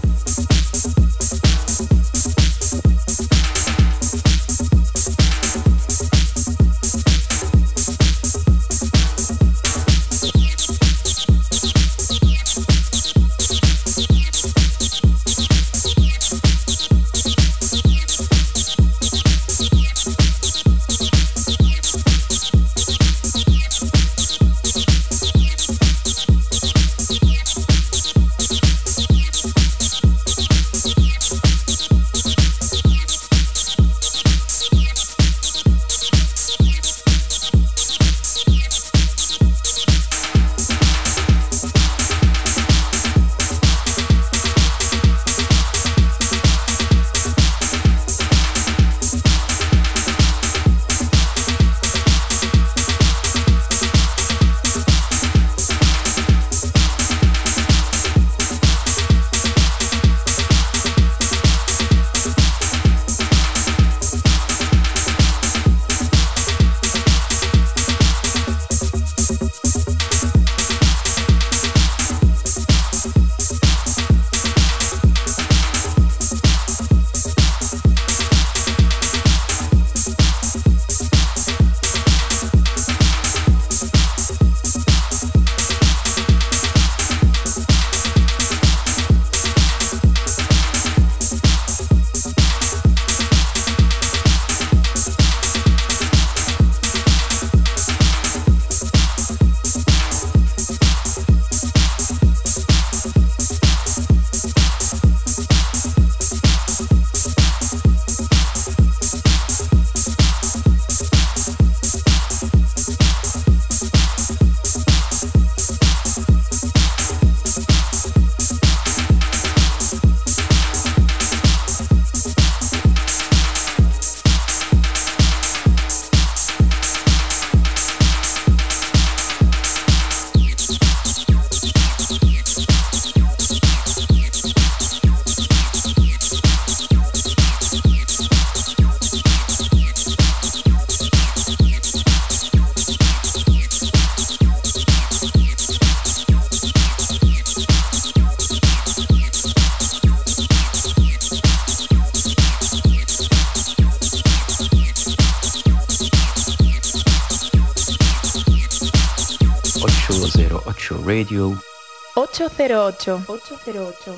Radio. ocho cero ocho. ocho cero ocho.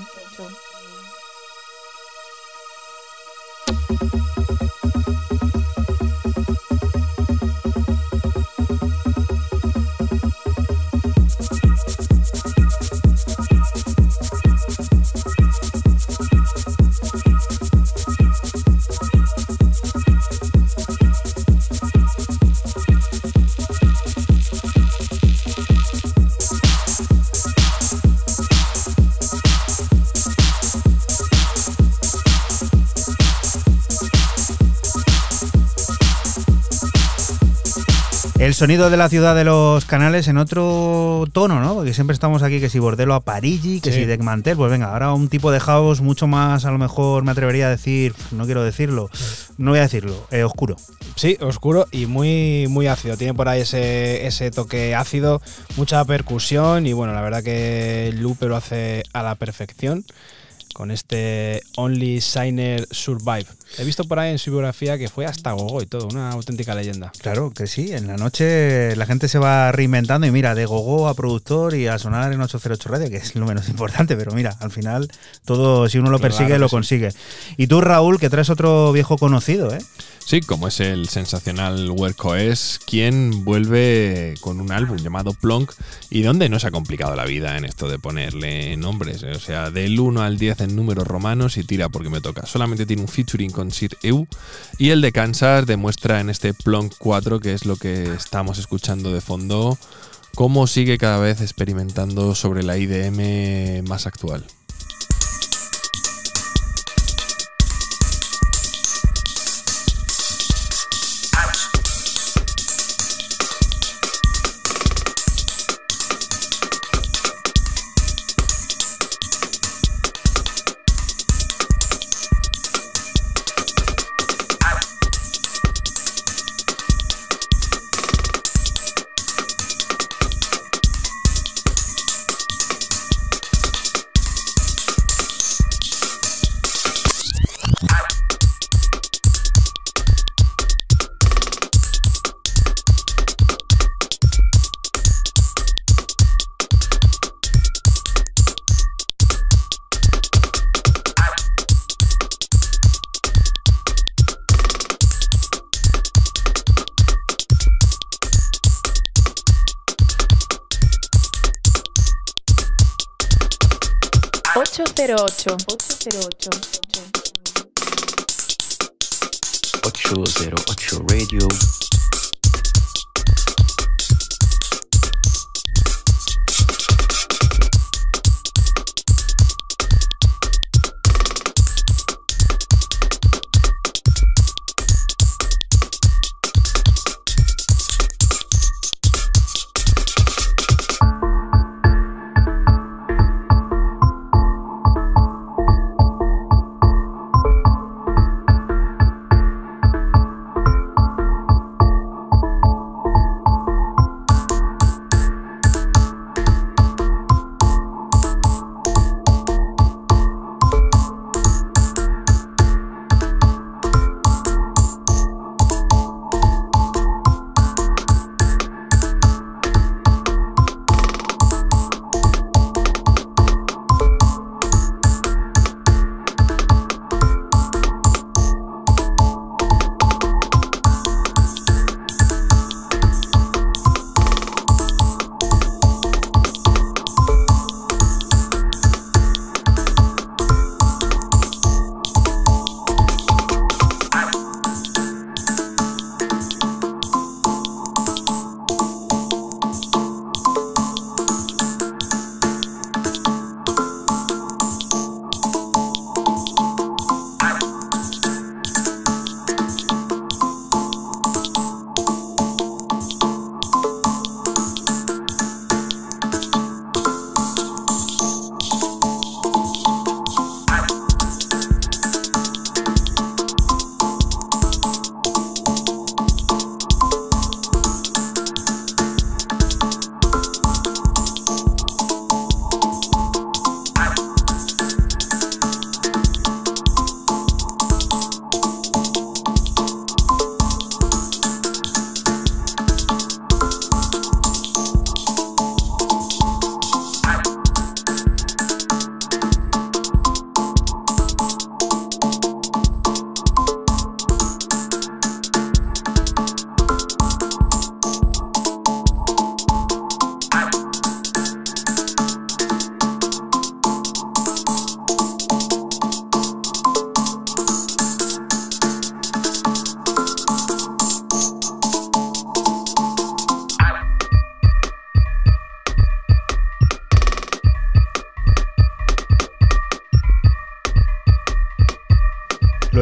El sonido de la ciudad de los canales en otro tono, ¿no? Porque siempre estamos aquí que si Bordello a Parigi, que Sí. si Deck Mantel, pues venga, ahora un tipo de house mucho más, a lo mejor me atrevería a decir, no quiero decirlo, no voy a decirlo, eh, oscuro. Sí, oscuro y muy, muy ácido. Tiene por ahí ese, ese toque ácido, mucha percusión y bueno, la verdad que Lupe lo hace a la perfección con este Only Signer Survive. He visto por ahí en su biografía que fue hasta Gogo y todo, una auténtica leyenda. Claro que sí, en la noche la gente se va reinventando y mira, de gogo a productor y a sonar en ocho cero ocho Radio, que es lo menos importante, pero mira, al final todo, si uno lo Claro persigue, que lo sí. consigue. Y tú, Raúl, que traes otro viejo conocido, ¿eh? Sí, como es el sensacional Wercoes, quien vuelve con un álbum llamado Plonk y donde no se ha complicado la vida en esto de ponerle nombres. O sea, del uno al diez en números romanos y tira porque me toca. Solamente tiene un featuring con Sir Eu y el de Kansas demuestra en este Plonk cuatro, que es lo que estamos escuchando de fondo, cómo sigue cada vez experimentando sobre la I D M más actual. ocho cero ocho. ocho cero ocho. ocho cero ocho Radio.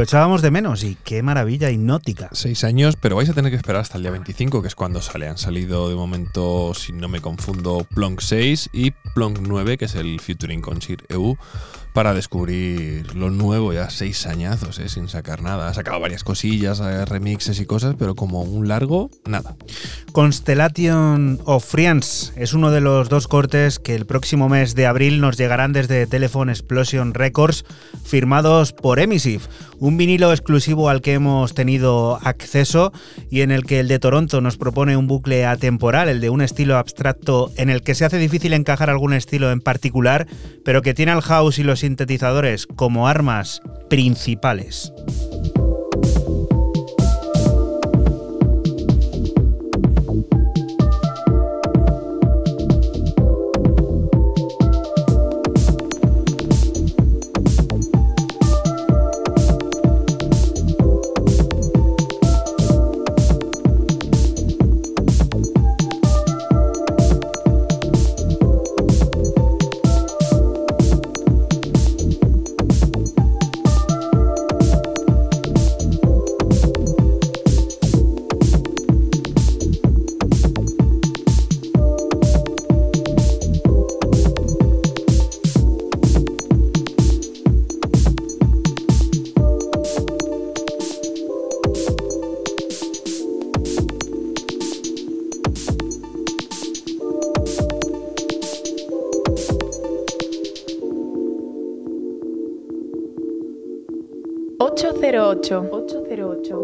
echábamos de menos y qué maravilla hipnótica. Seis años, pero vais a tener que esperar hasta el día veinticinco, que es cuando sale. Han salido de momento, si no me confundo, Plonk seis y Plonk nueve, que es el featuring con Sir E U, para descubrir lo nuevo. Ya seis añazos, ¿eh? Sin sacar nada. Ha sacado varias cosillas, remixes y cosas, pero como un largo, nada. Constellation of Friends es uno de los dos cortes que el próximo mes de abril nos llegarán desde Telephone Explosion Records, firmados por Emissive, un vinilo exclusivo al que hemos tenido acceso y en el que el de Toronto nos propone un bucle atemporal, el de un estilo abstracto en el que se hace difícil encajar algún estilo en particular, pero que tiene al house y los sintetizadores como armas principales. ocho cero ocho. ocho cero ocho.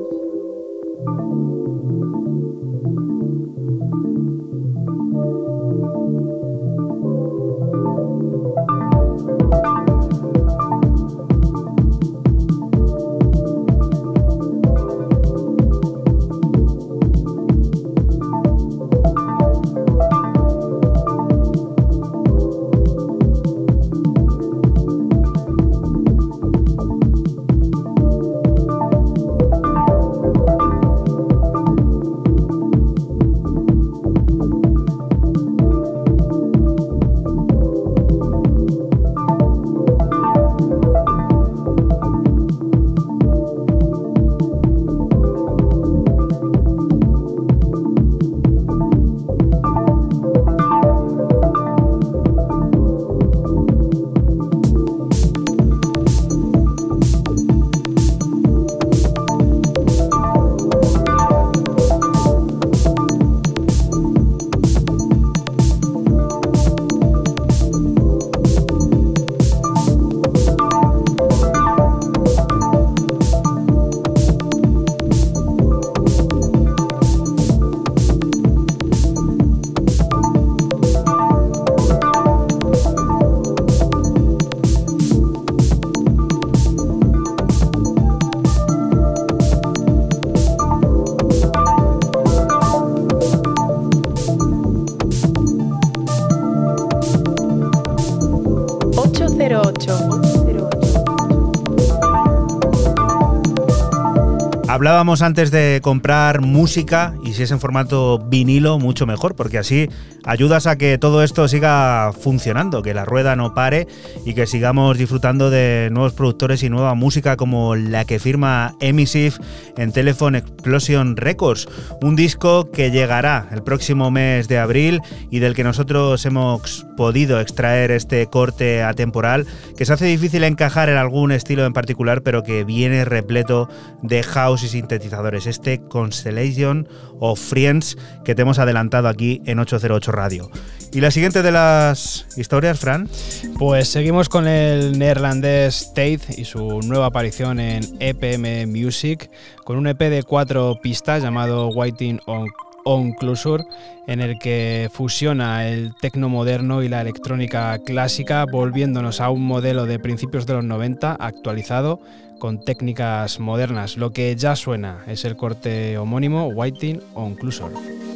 Hablábamos antes de comprar música y si es en formato vinilo, mucho mejor, porque así ayudas a que todo esto siga funcionando, que la rueda no pare y que sigamos disfrutando de nuevos productores y nueva música como la que firma Emissive en Telephone Explosion Records, un disco que llegará el próximo mes de abril y del que nosotros hemos podido extraer este corte atemporal que se hace difícil encajar en algún estilo en particular, pero que viene repleto de house y sintetizadores, este Constellation of Friends que te hemos adelantado aquí en ocho cero ocho Radio. ¿Y la siguiente de las historias, Fran? Pues seguimos con el neerlandés Tate y su nueva aparición en E P M Music con un E P de cuatro pistas llamado Waiting on Onclusur, en el que fusiona el tecno moderno y la electrónica clásica, volviéndonos a un modelo de principios de los noventa actualizado con técnicas modernas. Lo que ya suena es el corte homónimo Waiting Onclusur.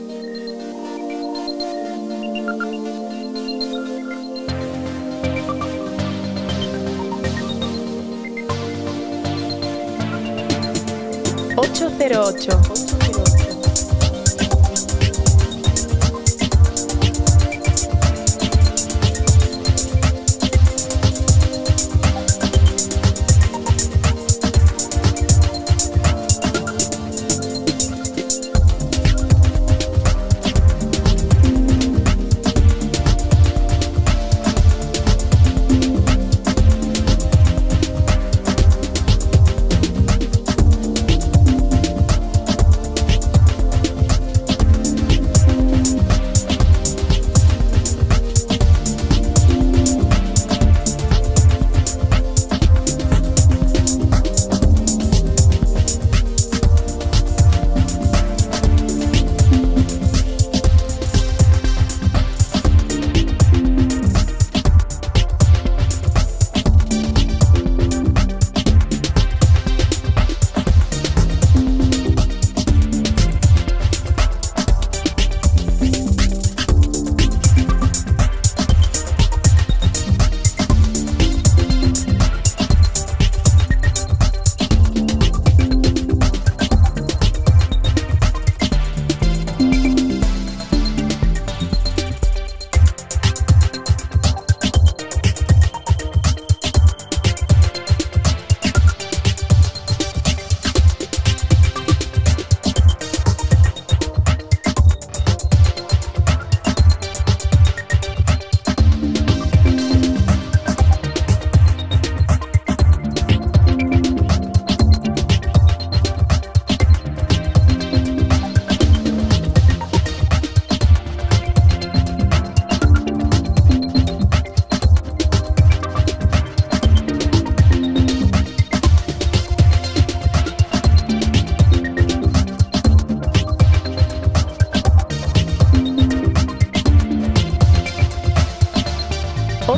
ocho cero ocho.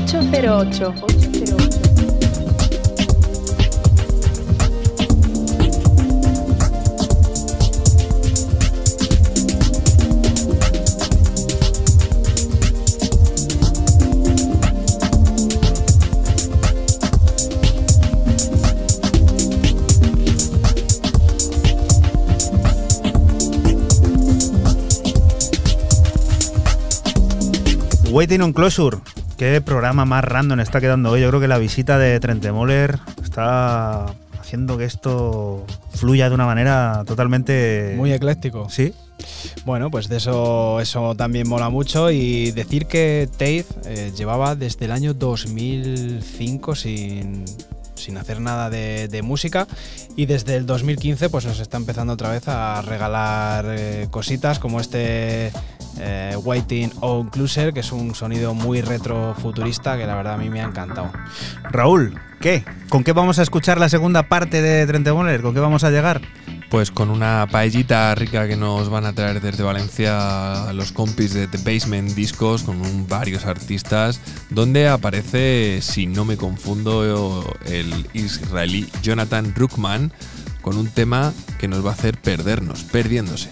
ocho cero ocho. Waiting on Closure. Qué programa más random está quedando hoy. Yo creo que la visita de Trentemøller está haciendo que esto fluya de una manera totalmente... Muy ecléctico. Sí. Bueno, pues de eso, eso también mola mucho. Y decir que Tate eh, llevaba desde el año dos mil cinco sin... sin hacer nada de, de música, y desde el dos mil quince pues nos está empezando otra vez a regalar eh, cositas como este eh, Waiting on Closure, que es un sonido muy retrofuturista que la verdad a mí me ha encantado. Raúl, ¿qué? ¿Con qué vamos a escuchar la segunda parte de Trentemøller? ¿Con qué vamos a llegar? Pues con una paellita rica que nos van a traer desde Valencia los compis de The Basement Discos, con un, varios artistas, donde aparece, si no me confundo, el israelí Jonathan Ruckman, con un tema que nos va a hacer perdernos, perdiéndose.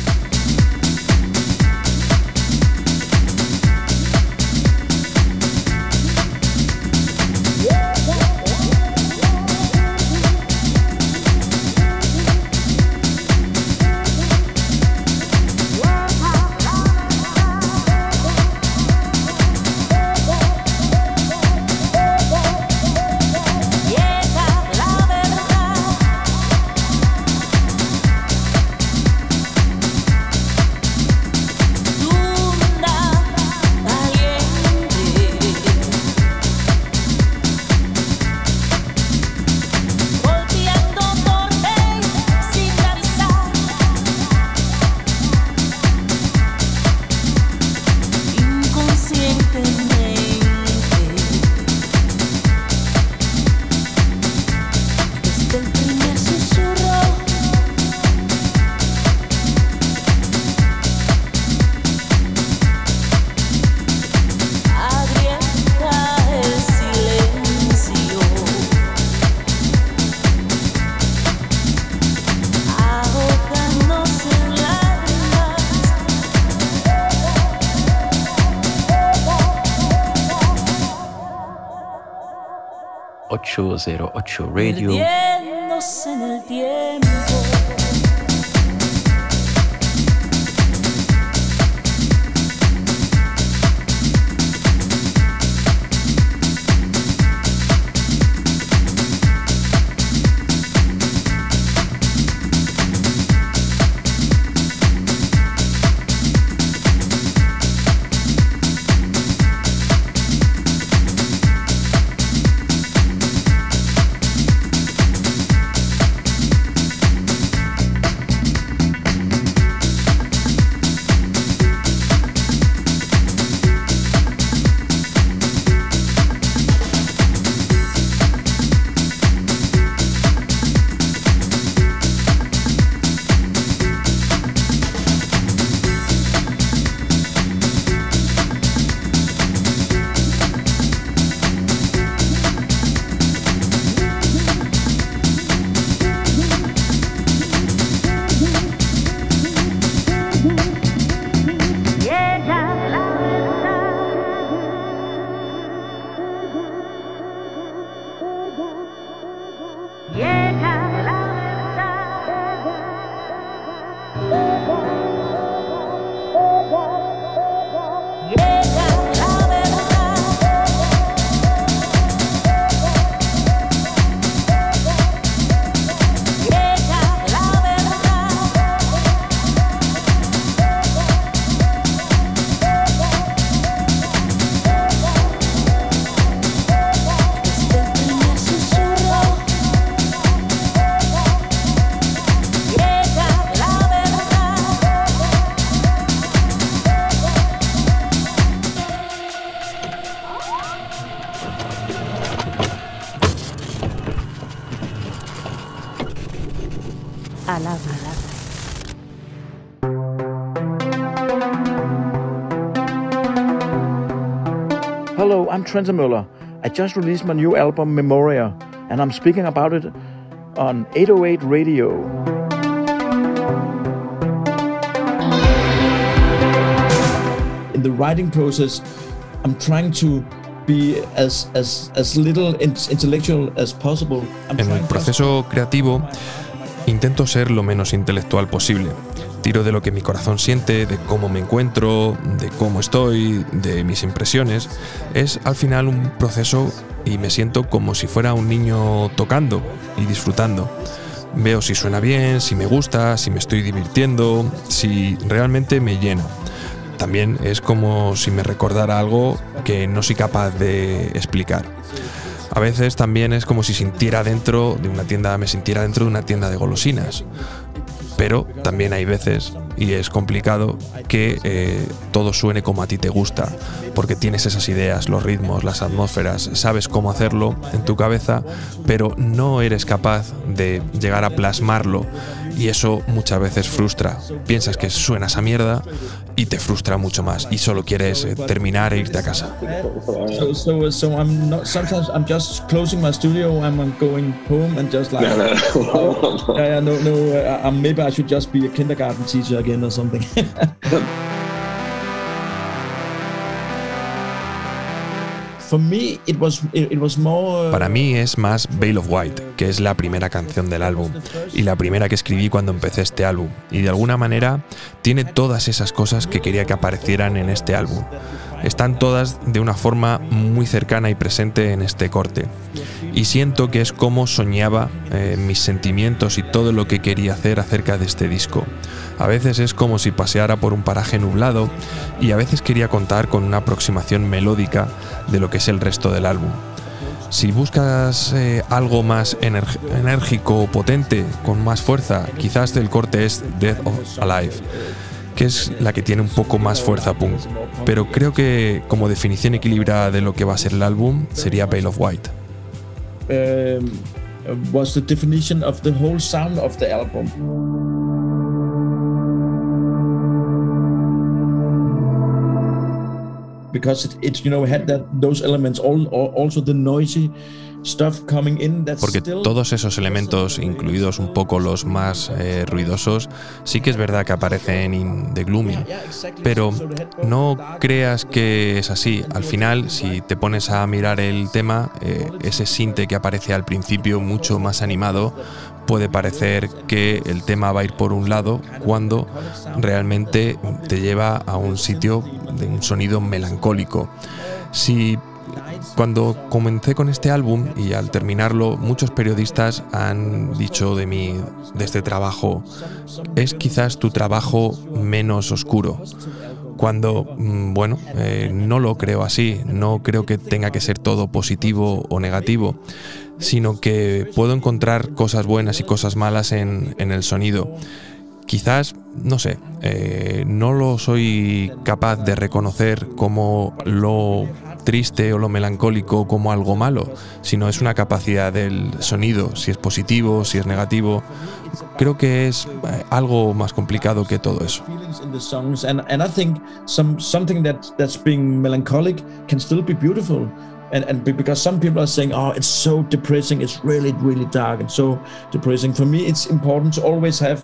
ocho cero ocho Radio. Perdiéndose en el tiempo. Hello, I'm Trenta Müller. I just released my new album Memoria, and I'm speaking about it on eight oh eight Radio. In the writing process, I'm trying to be as as as little intellectual as possible. En el proceso creativo intento ser lo menos intelectual posible. Tiro de lo que mi corazón siente, de cómo me encuentro, de cómo estoy, de mis impresiones. Es al final un proceso y me siento como si fuera un niño tocando y disfrutando. Veo si suena bien, si me gusta, si me estoy divirtiendo, si realmente me llena. También es como si me recordara algo que no soy capaz de explicar. A veces también es como si sintiera dentro de una tienda, me sintiera dentro de una tienda de golosinas. Pero también hay veces, y es complicado, que eh, todo suene como a ti te gusta, porque tienes esas ideas, los ritmos, las atmósferas, sabes cómo hacerlo en tu cabeza, pero no eres capaz de llegar a plasmarlo, y eso muchas veces frustra. Piensas que suena esa mierda y te frustra mucho más, y solo quieres eh, terminar e irte a casa. So, so, so I'm not. Sometimes I'm just closing my studio and I'm going home and just like. oh, yeah, no, no. Uh, maybe I should just be a kindergarten teacher again or something. For me, it was, it was more... Para mí es más Veil of White, que es la primera canción del álbum y la primera que escribí cuando empecé este álbum, y de alguna manera tiene todas esas cosas que quería que aparecieran en este álbum. Están todas de una forma muy cercana y presente en este corte, y siento que es como soñaba eh, mis sentimientos y todo lo que quería hacer acerca de este disco. A veces es como si paseara por un paraje nublado, y a veces quería contar con una aproximación melódica de lo que es el resto del álbum. Si buscas eh, algo más ener- enérgico o potente, con más fuerza, quizás el corte es Death of Alive, que es la que tiene un poco más fuerza punk. Pero creo que como definición equilibrada de lo que va a ser el álbum sería Veil of White. Um, was the definition of the whole sound of the album. Because it, it you know had that those elements, all, all, also the noisy stuff coming in. That's Porque still... todos esos elementos, incluidos un poco los más eh, ruidosos, sí que es verdad que aparecen en The Gloomy, pero no creas que es así. Al final, si te pones a mirar el tema, eh, ese sinte que aparece al principio, mucho más animado, puede parecer que el tema va a ir por un lado cuando realmente te lleva a un sitio de un sonido melancólico. Si cuando comencé con este álbum y al terminarlo, muchos periodistas han dicho de mí, de este trabajo, es quizás tu trabajo menos oscuro. Cuando, bueno, eh, no lo creo así, no creo que tenga que ser todo positivo o negativo, sino que puedo encontrar cosas buenas y cosas malas en, en el sonido. Quizás, no sé, eh, no lo soy capaz de reconocer como lo triste o lo melancólico como algo malo, sino es una capacidad del sonido, si es positivo, si es negativo. Creo que es eh, algo más complicado que todo eso. And, and I think some, something that, that's being melancholic can still be beautiful. And, and because some people are saying, oh, it's so depressing, it's really, really dark and so depressing. For me, it's important to always have...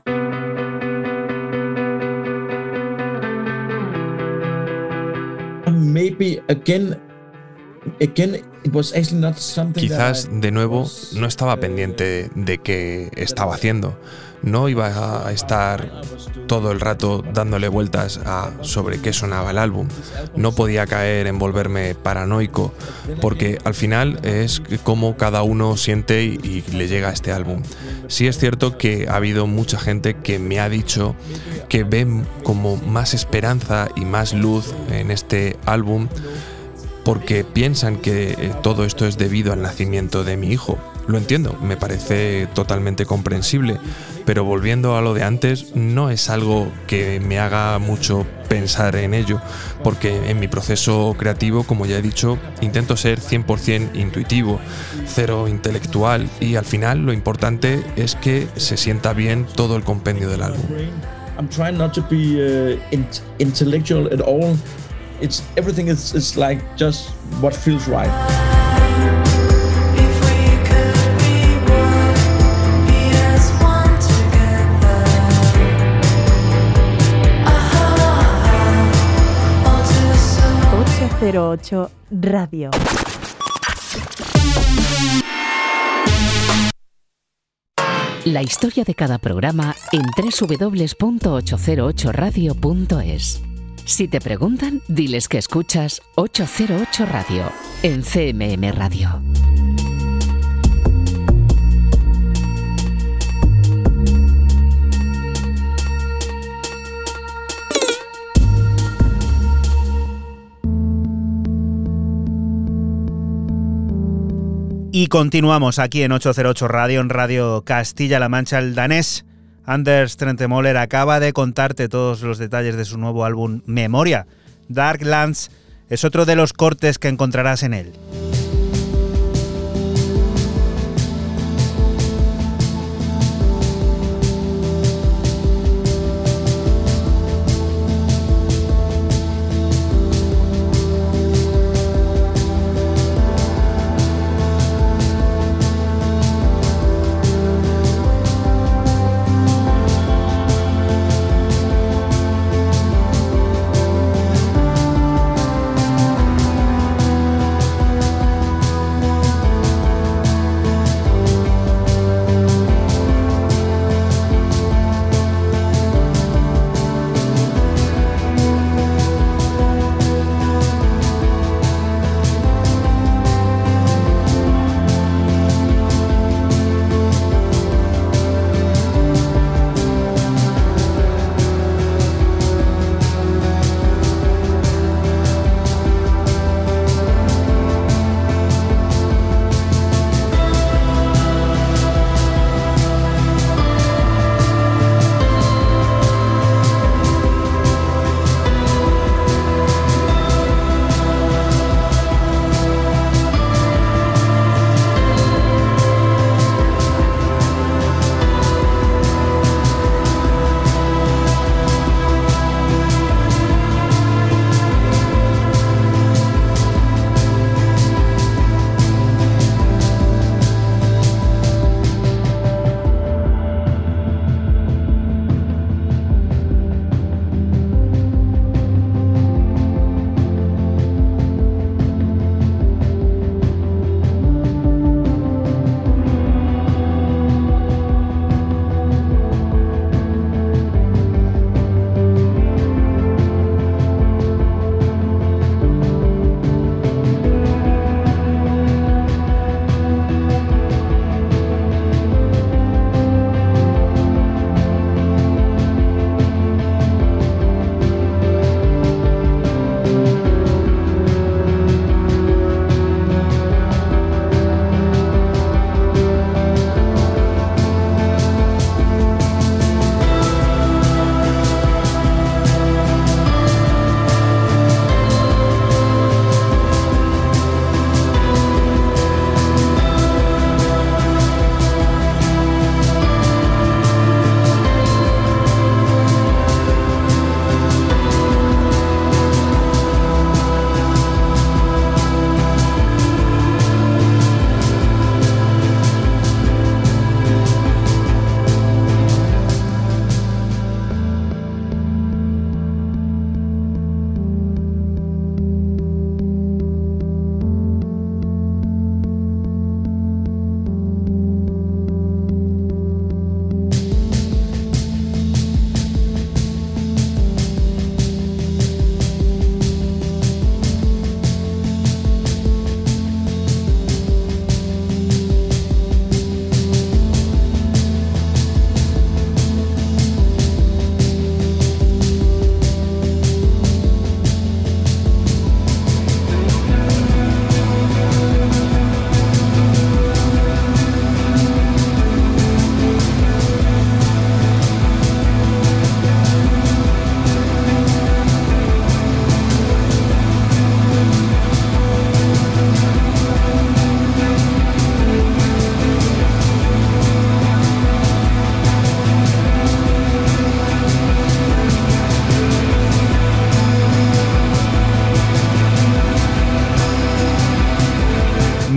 Maybe again, again, it was actually not something. Quizás de nuevo no estaba pendiente de qué estaba haciendo. No iba a estar todo el rato dándole vueltas a sobre qué sonaba el álbum. No podía caer en volverme paranoico, porque al final es como cada uno siente y, y le llega a este álbum. Sí es cierto que ha habido mucha gente que me ha dicho que ven como más esperanza y más luz en este álbum porque piensan que eh, todo esto es debido al nacimiento de mi hijo. Lo entiendo, me parece totalmente comprensible, pero volviendo a lo de antes, no es algo que me haga mucho pensar en ello, porque en mi proceso creativo, como ya he dicho, intento ser cien por ciento intuitivo, cero intelectual, y al final lo importante es que se sienta bien todo el compendio del álbum. I'm trying not to be uh, in- intellectual at all. it's everything is, is like just what feels right. ocho cero ocho Radio. La historia de cada programa en doble u doble u doble u punto ocho cero ocho radio punto es. Si te preguntan, diles que escuchas ocho cero ocho Radio en C M M Radio. Y continuamos aquí en ocho cero ocho Radio, en Radio Castilla-La Mancha. El danés Anders Trentemøller acaba de contarte todos los detalles de su nuevo álbum Memoria. Darklands es otro de los cortes que encontrarás en él.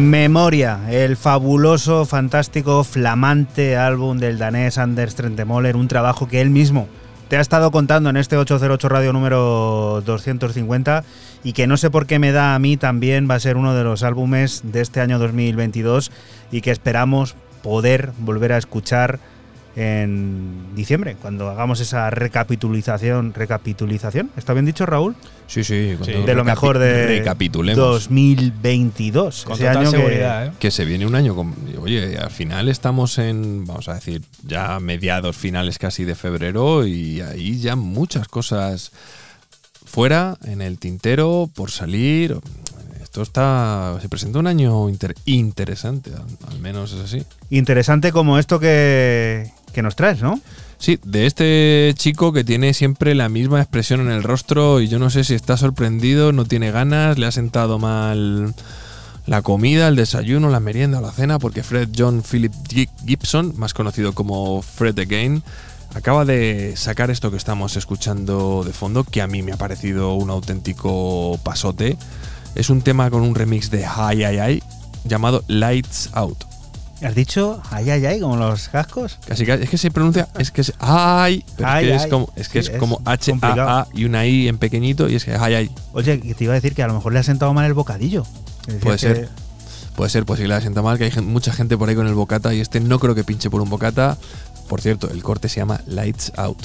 Memoria, el fabuloso, fantástico, flamante álbum del danés Anders Trentemøller, un trabajo que él mismo te ha estado contando en este ochocientos ocho Radio número doscientos cincuenta y que no sé por qué me da a mí también va a ser uno de los álbumes de este año dos mil veintidós y que esperamos poder volver a escuchar en diciembre, cuando hagamos esa recapitulización. ¿Recapitulización? ¿Está bien dicho, Raúl? Sí, sí. sí de lo mejor de recapitulemos. dos mil veintidós. Con ese total año seguridad, que, ¿eh? Que se viene un año con... Oye, al final estamos en, vamos a decir, ya mediados finales casi de febrero y ahí ya muchas cosas fuera, en el tintero, por salir. Esto está... Se presenta un año inter, interesante, al, al menos es así. Interesante como esto que, que nos traes, ¿no? Sí, de este chico que tiene siempre la misma expresión en el rostro y yo no sé si está sorprendido, no tiene ganas, le ha sentado mal la comida, el desayuno, la merienda o la cena, porque Fred John Philip Gibson, más conocido como Fred Again, acaba de sacar esto que estamos escuchando de fondo, que a mí me ha parecido un auténtico pasote. Es un tema con un remix de Ay Ay Ay llamado Lights Out. ¿Has dicho ay ay ay como los cascos? Casi, casi es que se pronuncia, es que es ay, pero ay, es que ay. es como, es que Sí, es es como H A complicado. A y una I en pequeñito y es que ay ay. Oye, que te iba a decir que a lo mejor le ha sentado mal el bocadillo. Decías Puede que- ser. Puede ser, pues si le sienta mal, que hay gen- mucha gente por ahí con el bocata y este no creo que pinche por un bocata. Por cierto, el corte se llama Lights Out.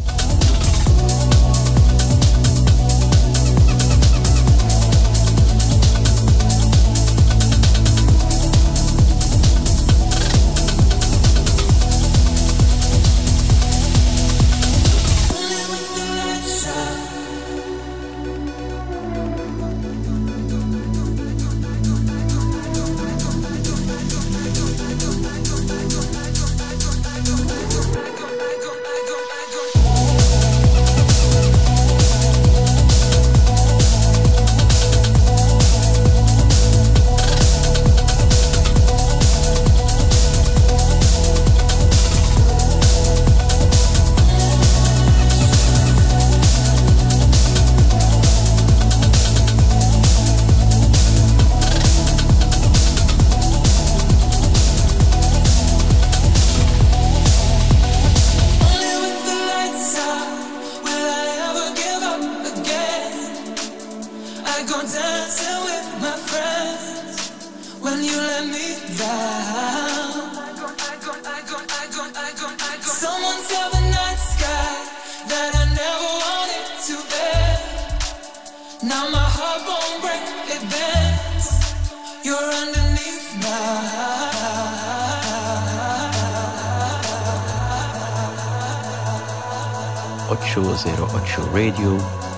ochocientos ocho Radio.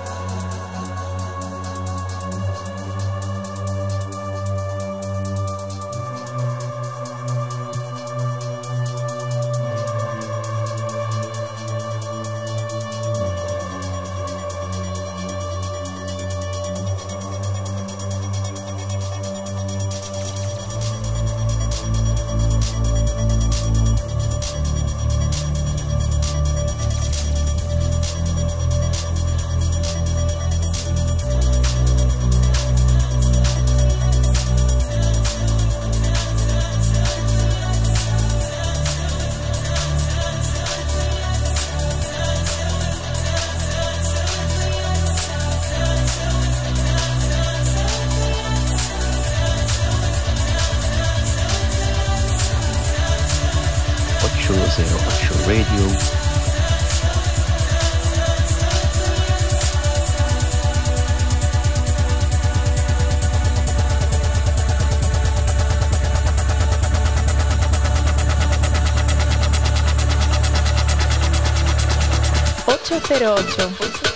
ochocientos ocho Radio. ochocientos ocho.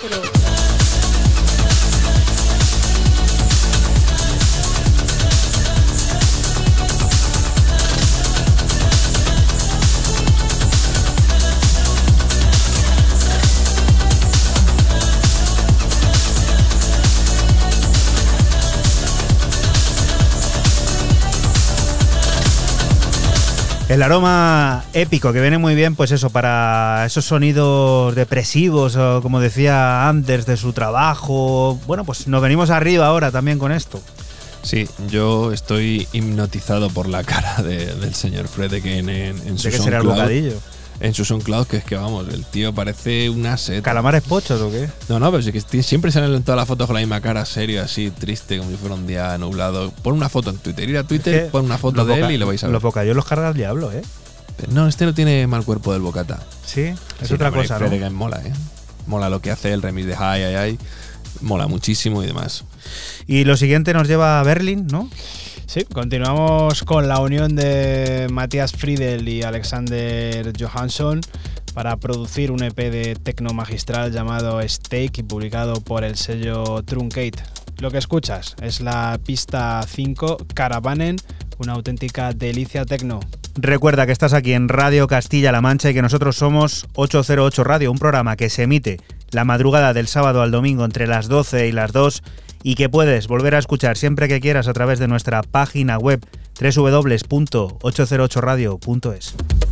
El aroma épico que viene muy bien, pues eso, para esos sonidos depresivos, o como decía Anders, de su trabajo. Bueno, pues nos venimos arriba ahora también con esto. Sí, yo estoy hipnotizado por la cara de, del señor Fredeken en, en, en su ¿De qué será el bocadillo? En su SoundCloud, que es que vamos, el tío parece una seta. ¿Calamares pochos o qué? No, no, pero sí que siempre salen en todas las fotos con la misma cara, serio, así, triste, como si fuera un día nublado. Pon una foto en Twitter, ir a Twitter, es que pon una foto de él y lo vais a ver. Los bocadillos los carga el diablo, ¿eh? No, este no tiene mal cuerpo del bocata. Sí, es sí, otra no, cosa, ¿no? Fredeken mola, ¿eh? Mola lo que hace, el remix de Hi, Hi, Hi. Mola muchísimo y demás. Y lo siguiente nos lleva a Berlín, ¿no? Sí, continuamos con la unión de Matthias Friedel y Alexander Johansson para producir un E P de techno magistral llamado Stake y publicado por el sello Truncate. Lo que escuchas es la pista cinco, Caravanen, una auténtica delicia techno. Recuerda que estás aquí en Radio Castilla-La Mancha y que nosotros somos ochocientos ocho Radio, un programa que se emite la madrugada del sábado al domingo entre las doce y las dos y que puedes volver a escuchar siempre que quieras a través de nuestra página web doble u doble u doble u punto ochocientos ocho radio punto es.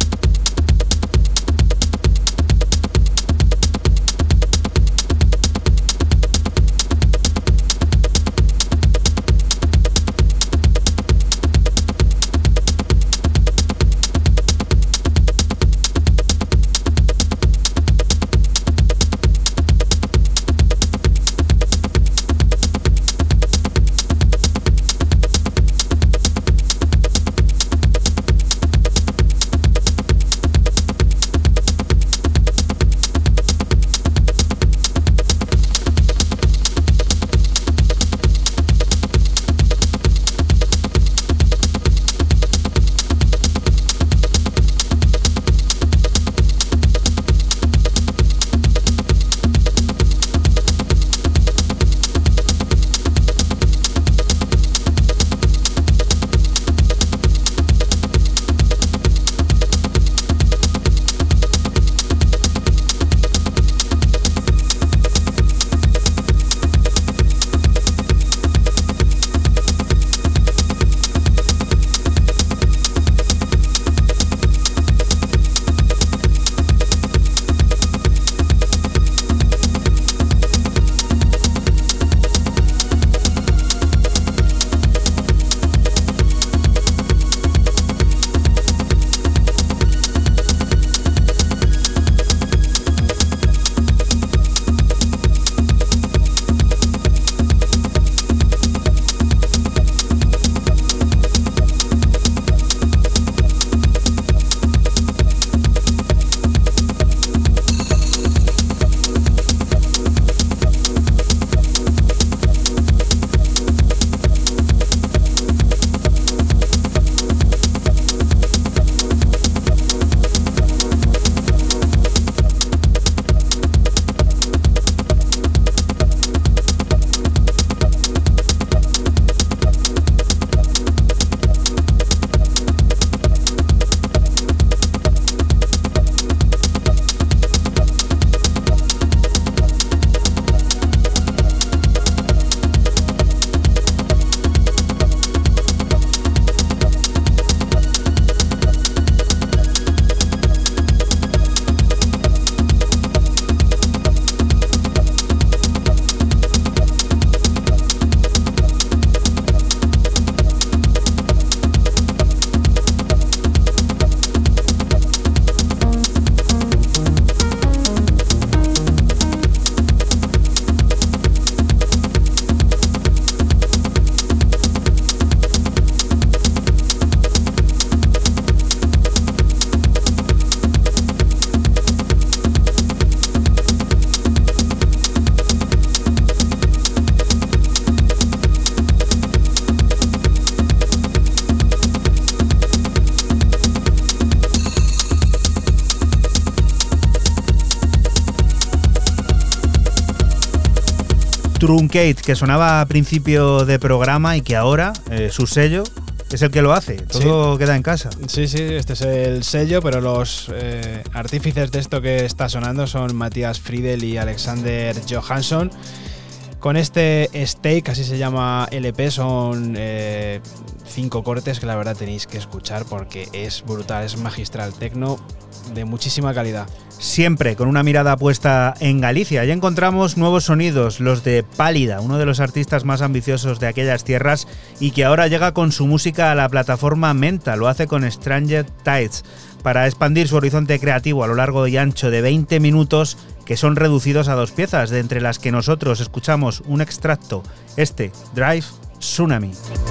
Truncate, que sonaba a principio de programa y que ahora eh, su sello es el que lo hace. Todo sí. queda en casa. Sí, sí, este es el sello, pero los eh, artífices de esto que está sonando son Matthias Friedel y Alexander Johansson. Con este Steak, así se llama L P, son eh, cinco cortes que la verdad tenéis que escuchar porque es brutal, es magistral, techno de muchísima calidad. Siempre con una mirada puesta en Galicia. Ya encontramos nuevos sonidos, los de Pálida, uno de los artistas más ambiciosos de aquellas tierras y que ahora llega con su música a la plataforma Menta. Lo hace con Stranger Tides para expandir su horizonte creativo a lo largo y ancho de veinte minutos que son reducidos a dos piezas, de entre las que nosotros escuchamos un extracto, este, Drive Tsunami.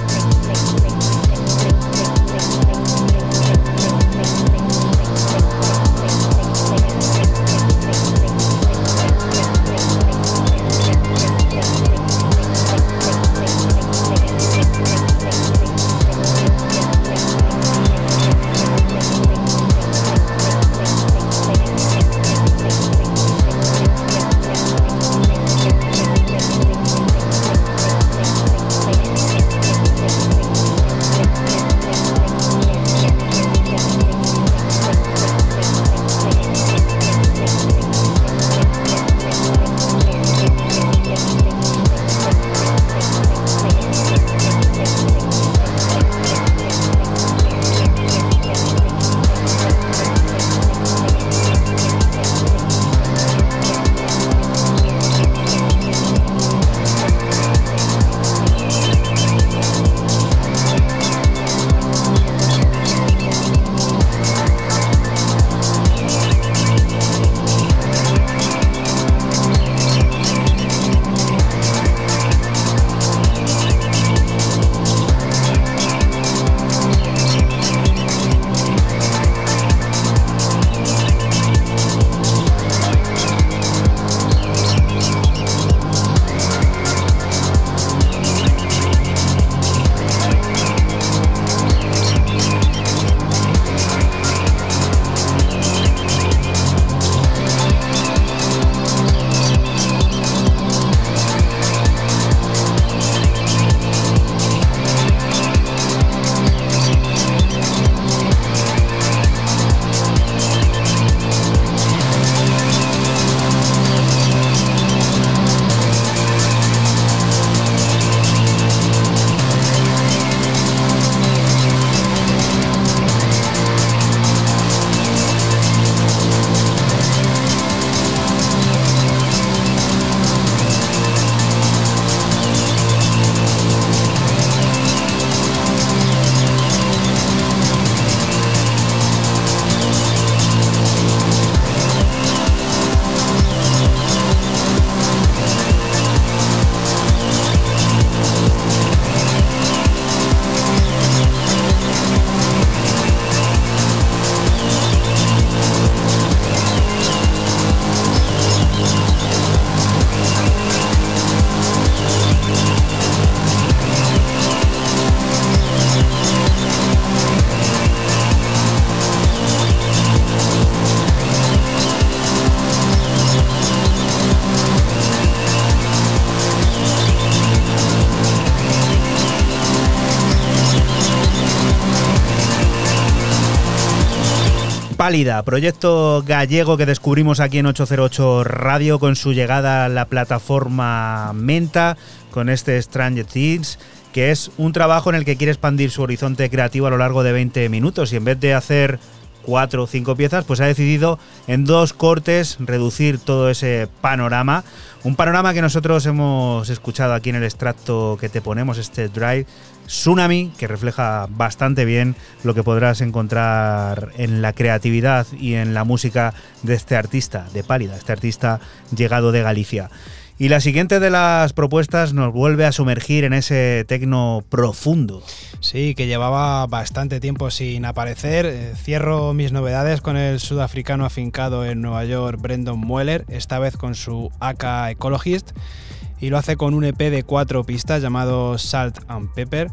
Pálida, proyecto gallego que descubrimos aquí en ochocientos ocho Radio con su llegada a la plataforma Menta, con este Stranger Things, que es un trabajo en el que quiere expandir su horizonte creativo a lo largo de veinte minutos y en vez de hacer cuatro o cinco piezas, pues ha decidido en dos cortes reducir todo ese panorama. Un panorama que nosotros hemos escuchado aquí en el extracto que te ponemos, este Drive Tsunami, que refleja bastante bien lo que podrás encontrar en la creatividad y en la música de este artista, de Pálida, este artista llegado de Galicia. Y la siguiente de las propuestas nos vuelve a sumergir en ese tecno profundo. Sí, que llevaba bastante tiempo sin aparecer. Cierro mis novedades con el sudafricano afincado en Nueva York, Brendan Mueller, esta vez con su A K Ecologist, y lo hace con un E P de cuatro pistas llamado Salt and Pepper,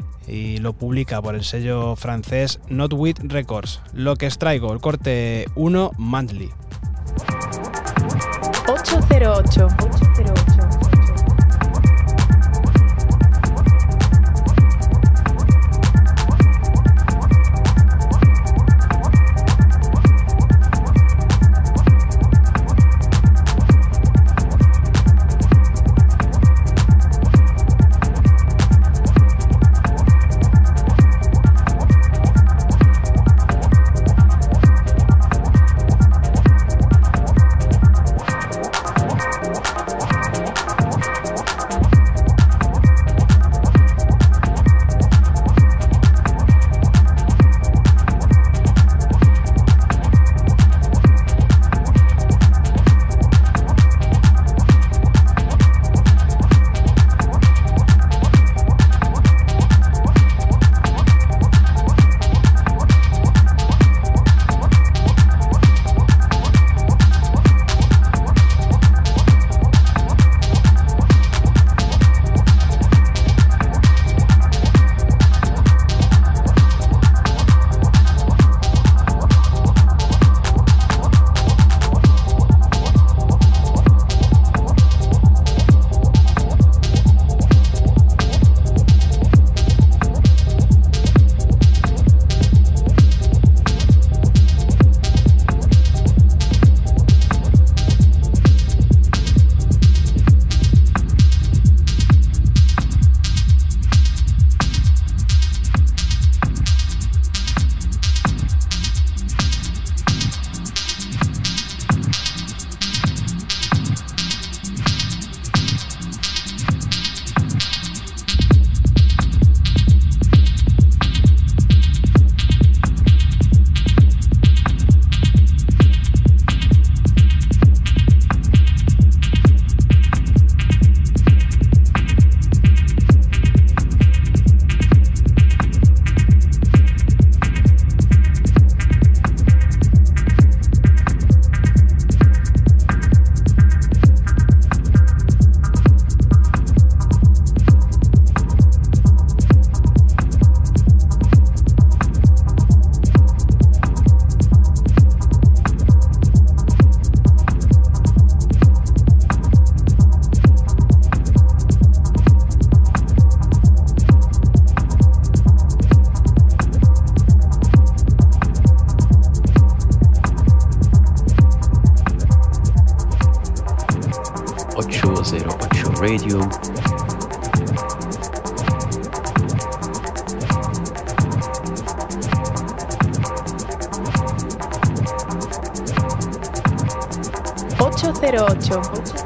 y lo publica por el sello francés Notwit Records. Lo que os traigo, el corte uno, Monthly. ochocientos ocho. ocho cero ocho.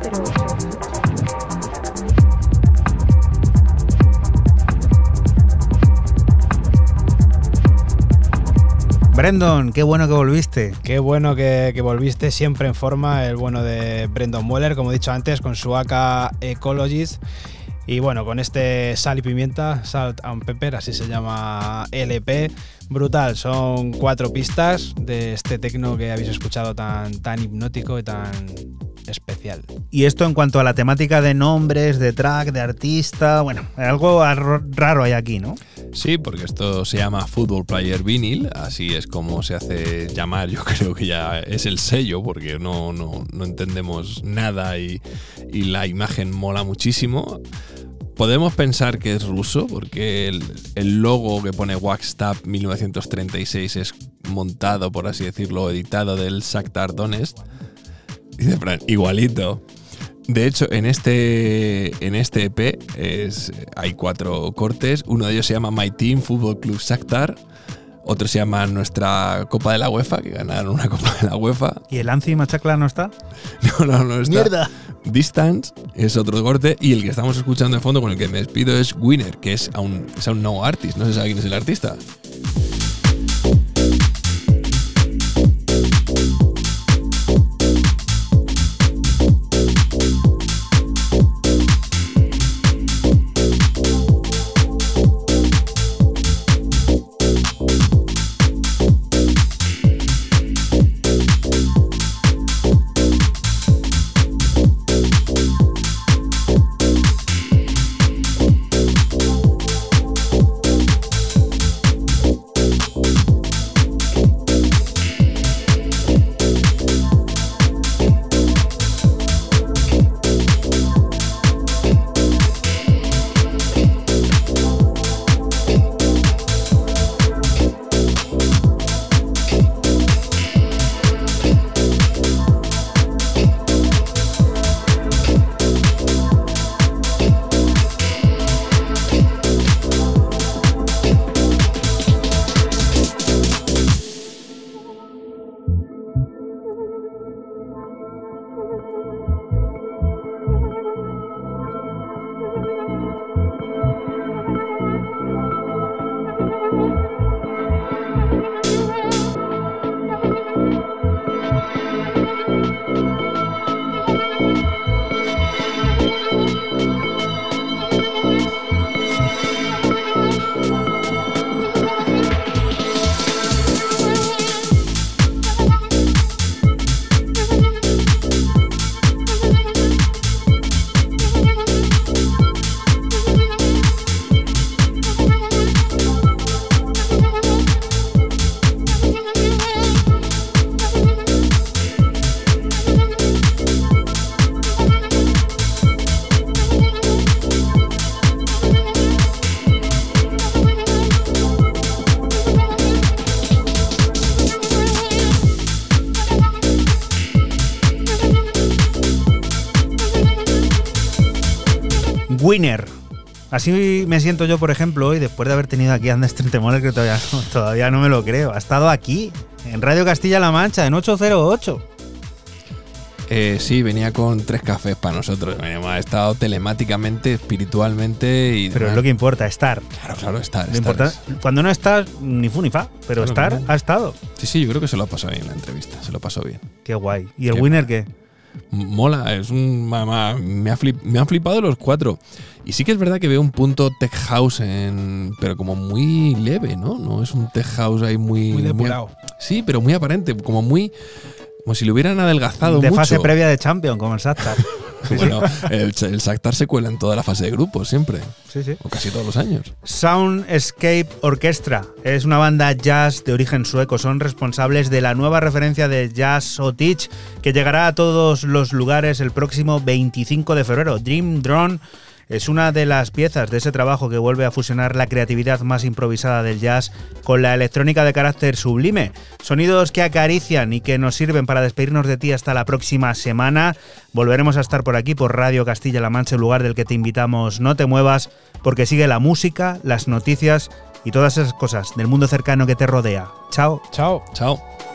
Brendan, qué bueno que volviste. Qué bueno que, que volviste, siempre en forma, el bueno de Brendan Mueller, como he dicho antes, con su A K Ecologist. Y bueno, con este Sal y Pimienta, Salt and Pepper, así se llama L P. Brutal, son cuatro pistas de este tecno que habéis escuchado tan, tan hipnótico y tan especial. Y esto en cuanto a la temática de nombres, de track, de artista, bueno, algo raro hay aquí, ¿no? Sí, porque esto se llama Football Player Vinyl, así es como se hace llamar, yo creo que ya es el sello, porque no, no, no entendemos nada y, y la imagen mola muchísimo. Podemos pensar que es ruso, porque el, el logo que pone Waxtab mil novecientos treinta y seis es montado, por así decirlo, editado del Shakhtar Donetsk. Dice Fran, igualito. De hecho, en este, en este E P es, hay cuatro cortes. Uno de ellos se llama My Team Football Club Shakhtar. Otro se llama Nuestra Copa de la UEFA, que ganaron una Copa de la UEFA. ¿Y el Anzi Machacla no está? No, no, no está. ¡Mierda! Distance es otro corte. Y el que estamos escuchando de fondo, con el que me despido, es Winner, que es a un, es a un no artist. No se sabe quién es el artista. Winner. Así me siento yo, por ejemplo, hoy, después de haber tenido aquí a Andrés Trentemoller, que todavía no, todavía no me lo creo. Ha estado aquí, en Radio Castilla-La Mancha, en ocho cero ocho. Eh, sí, venía con tres cafés para nosotros. Ha estado telemáticamente, espiritualmente y Pero demás. es lo que importa, estar. Claro, claro, estar. Lo estar importa- es- Cuando no estás, ni fu ni fa, pero Claro, estar, claro. ha estado. Sí, sí, yo creo que se lo ha pasado bien en la entrevista. Se lo pasó bien. Qué guay. ¿Y el Qué winner qué? Mola, es un mamá, me, ha flip- me han flipado los cuatro. Y sí que es verdad que veo un punto tech house en, pero como muy leve, ¿no? No es un tech house ahí muy Muy depurado. sí, pero muy aparente, como muy como si lo hubieran adelgazado De mucho. fase previa de Champion, como el Shakhtar. Bueno, el, el Shakhtar se cuela en toda la fase de grupos siempre, Sí, sí. o casi todos los años. Soundscape Orchestra es una banda jazz de origen sueco. Son responsables de la nueva referencia de Jazz Otich, que llegará a todos los lugares el próximo veinticinco de febrero. Dream Drone es una de las piezas de ese trabajo que vuelve a fusionar la creatividad más improvisada del jazz con la electrónica de carácter sublime. Sonidos que acarician y que nos sirven para despedirnos de ti hasta la próxima semana. Volveremos a estar por aquí, por Radio Castilla-La Mancha, el lugar del que te invitamos. No te muevas, porque sigue la música, las noticias y todas esas cosas del mundo cercano que te rodea. Chao. Chao. Chao.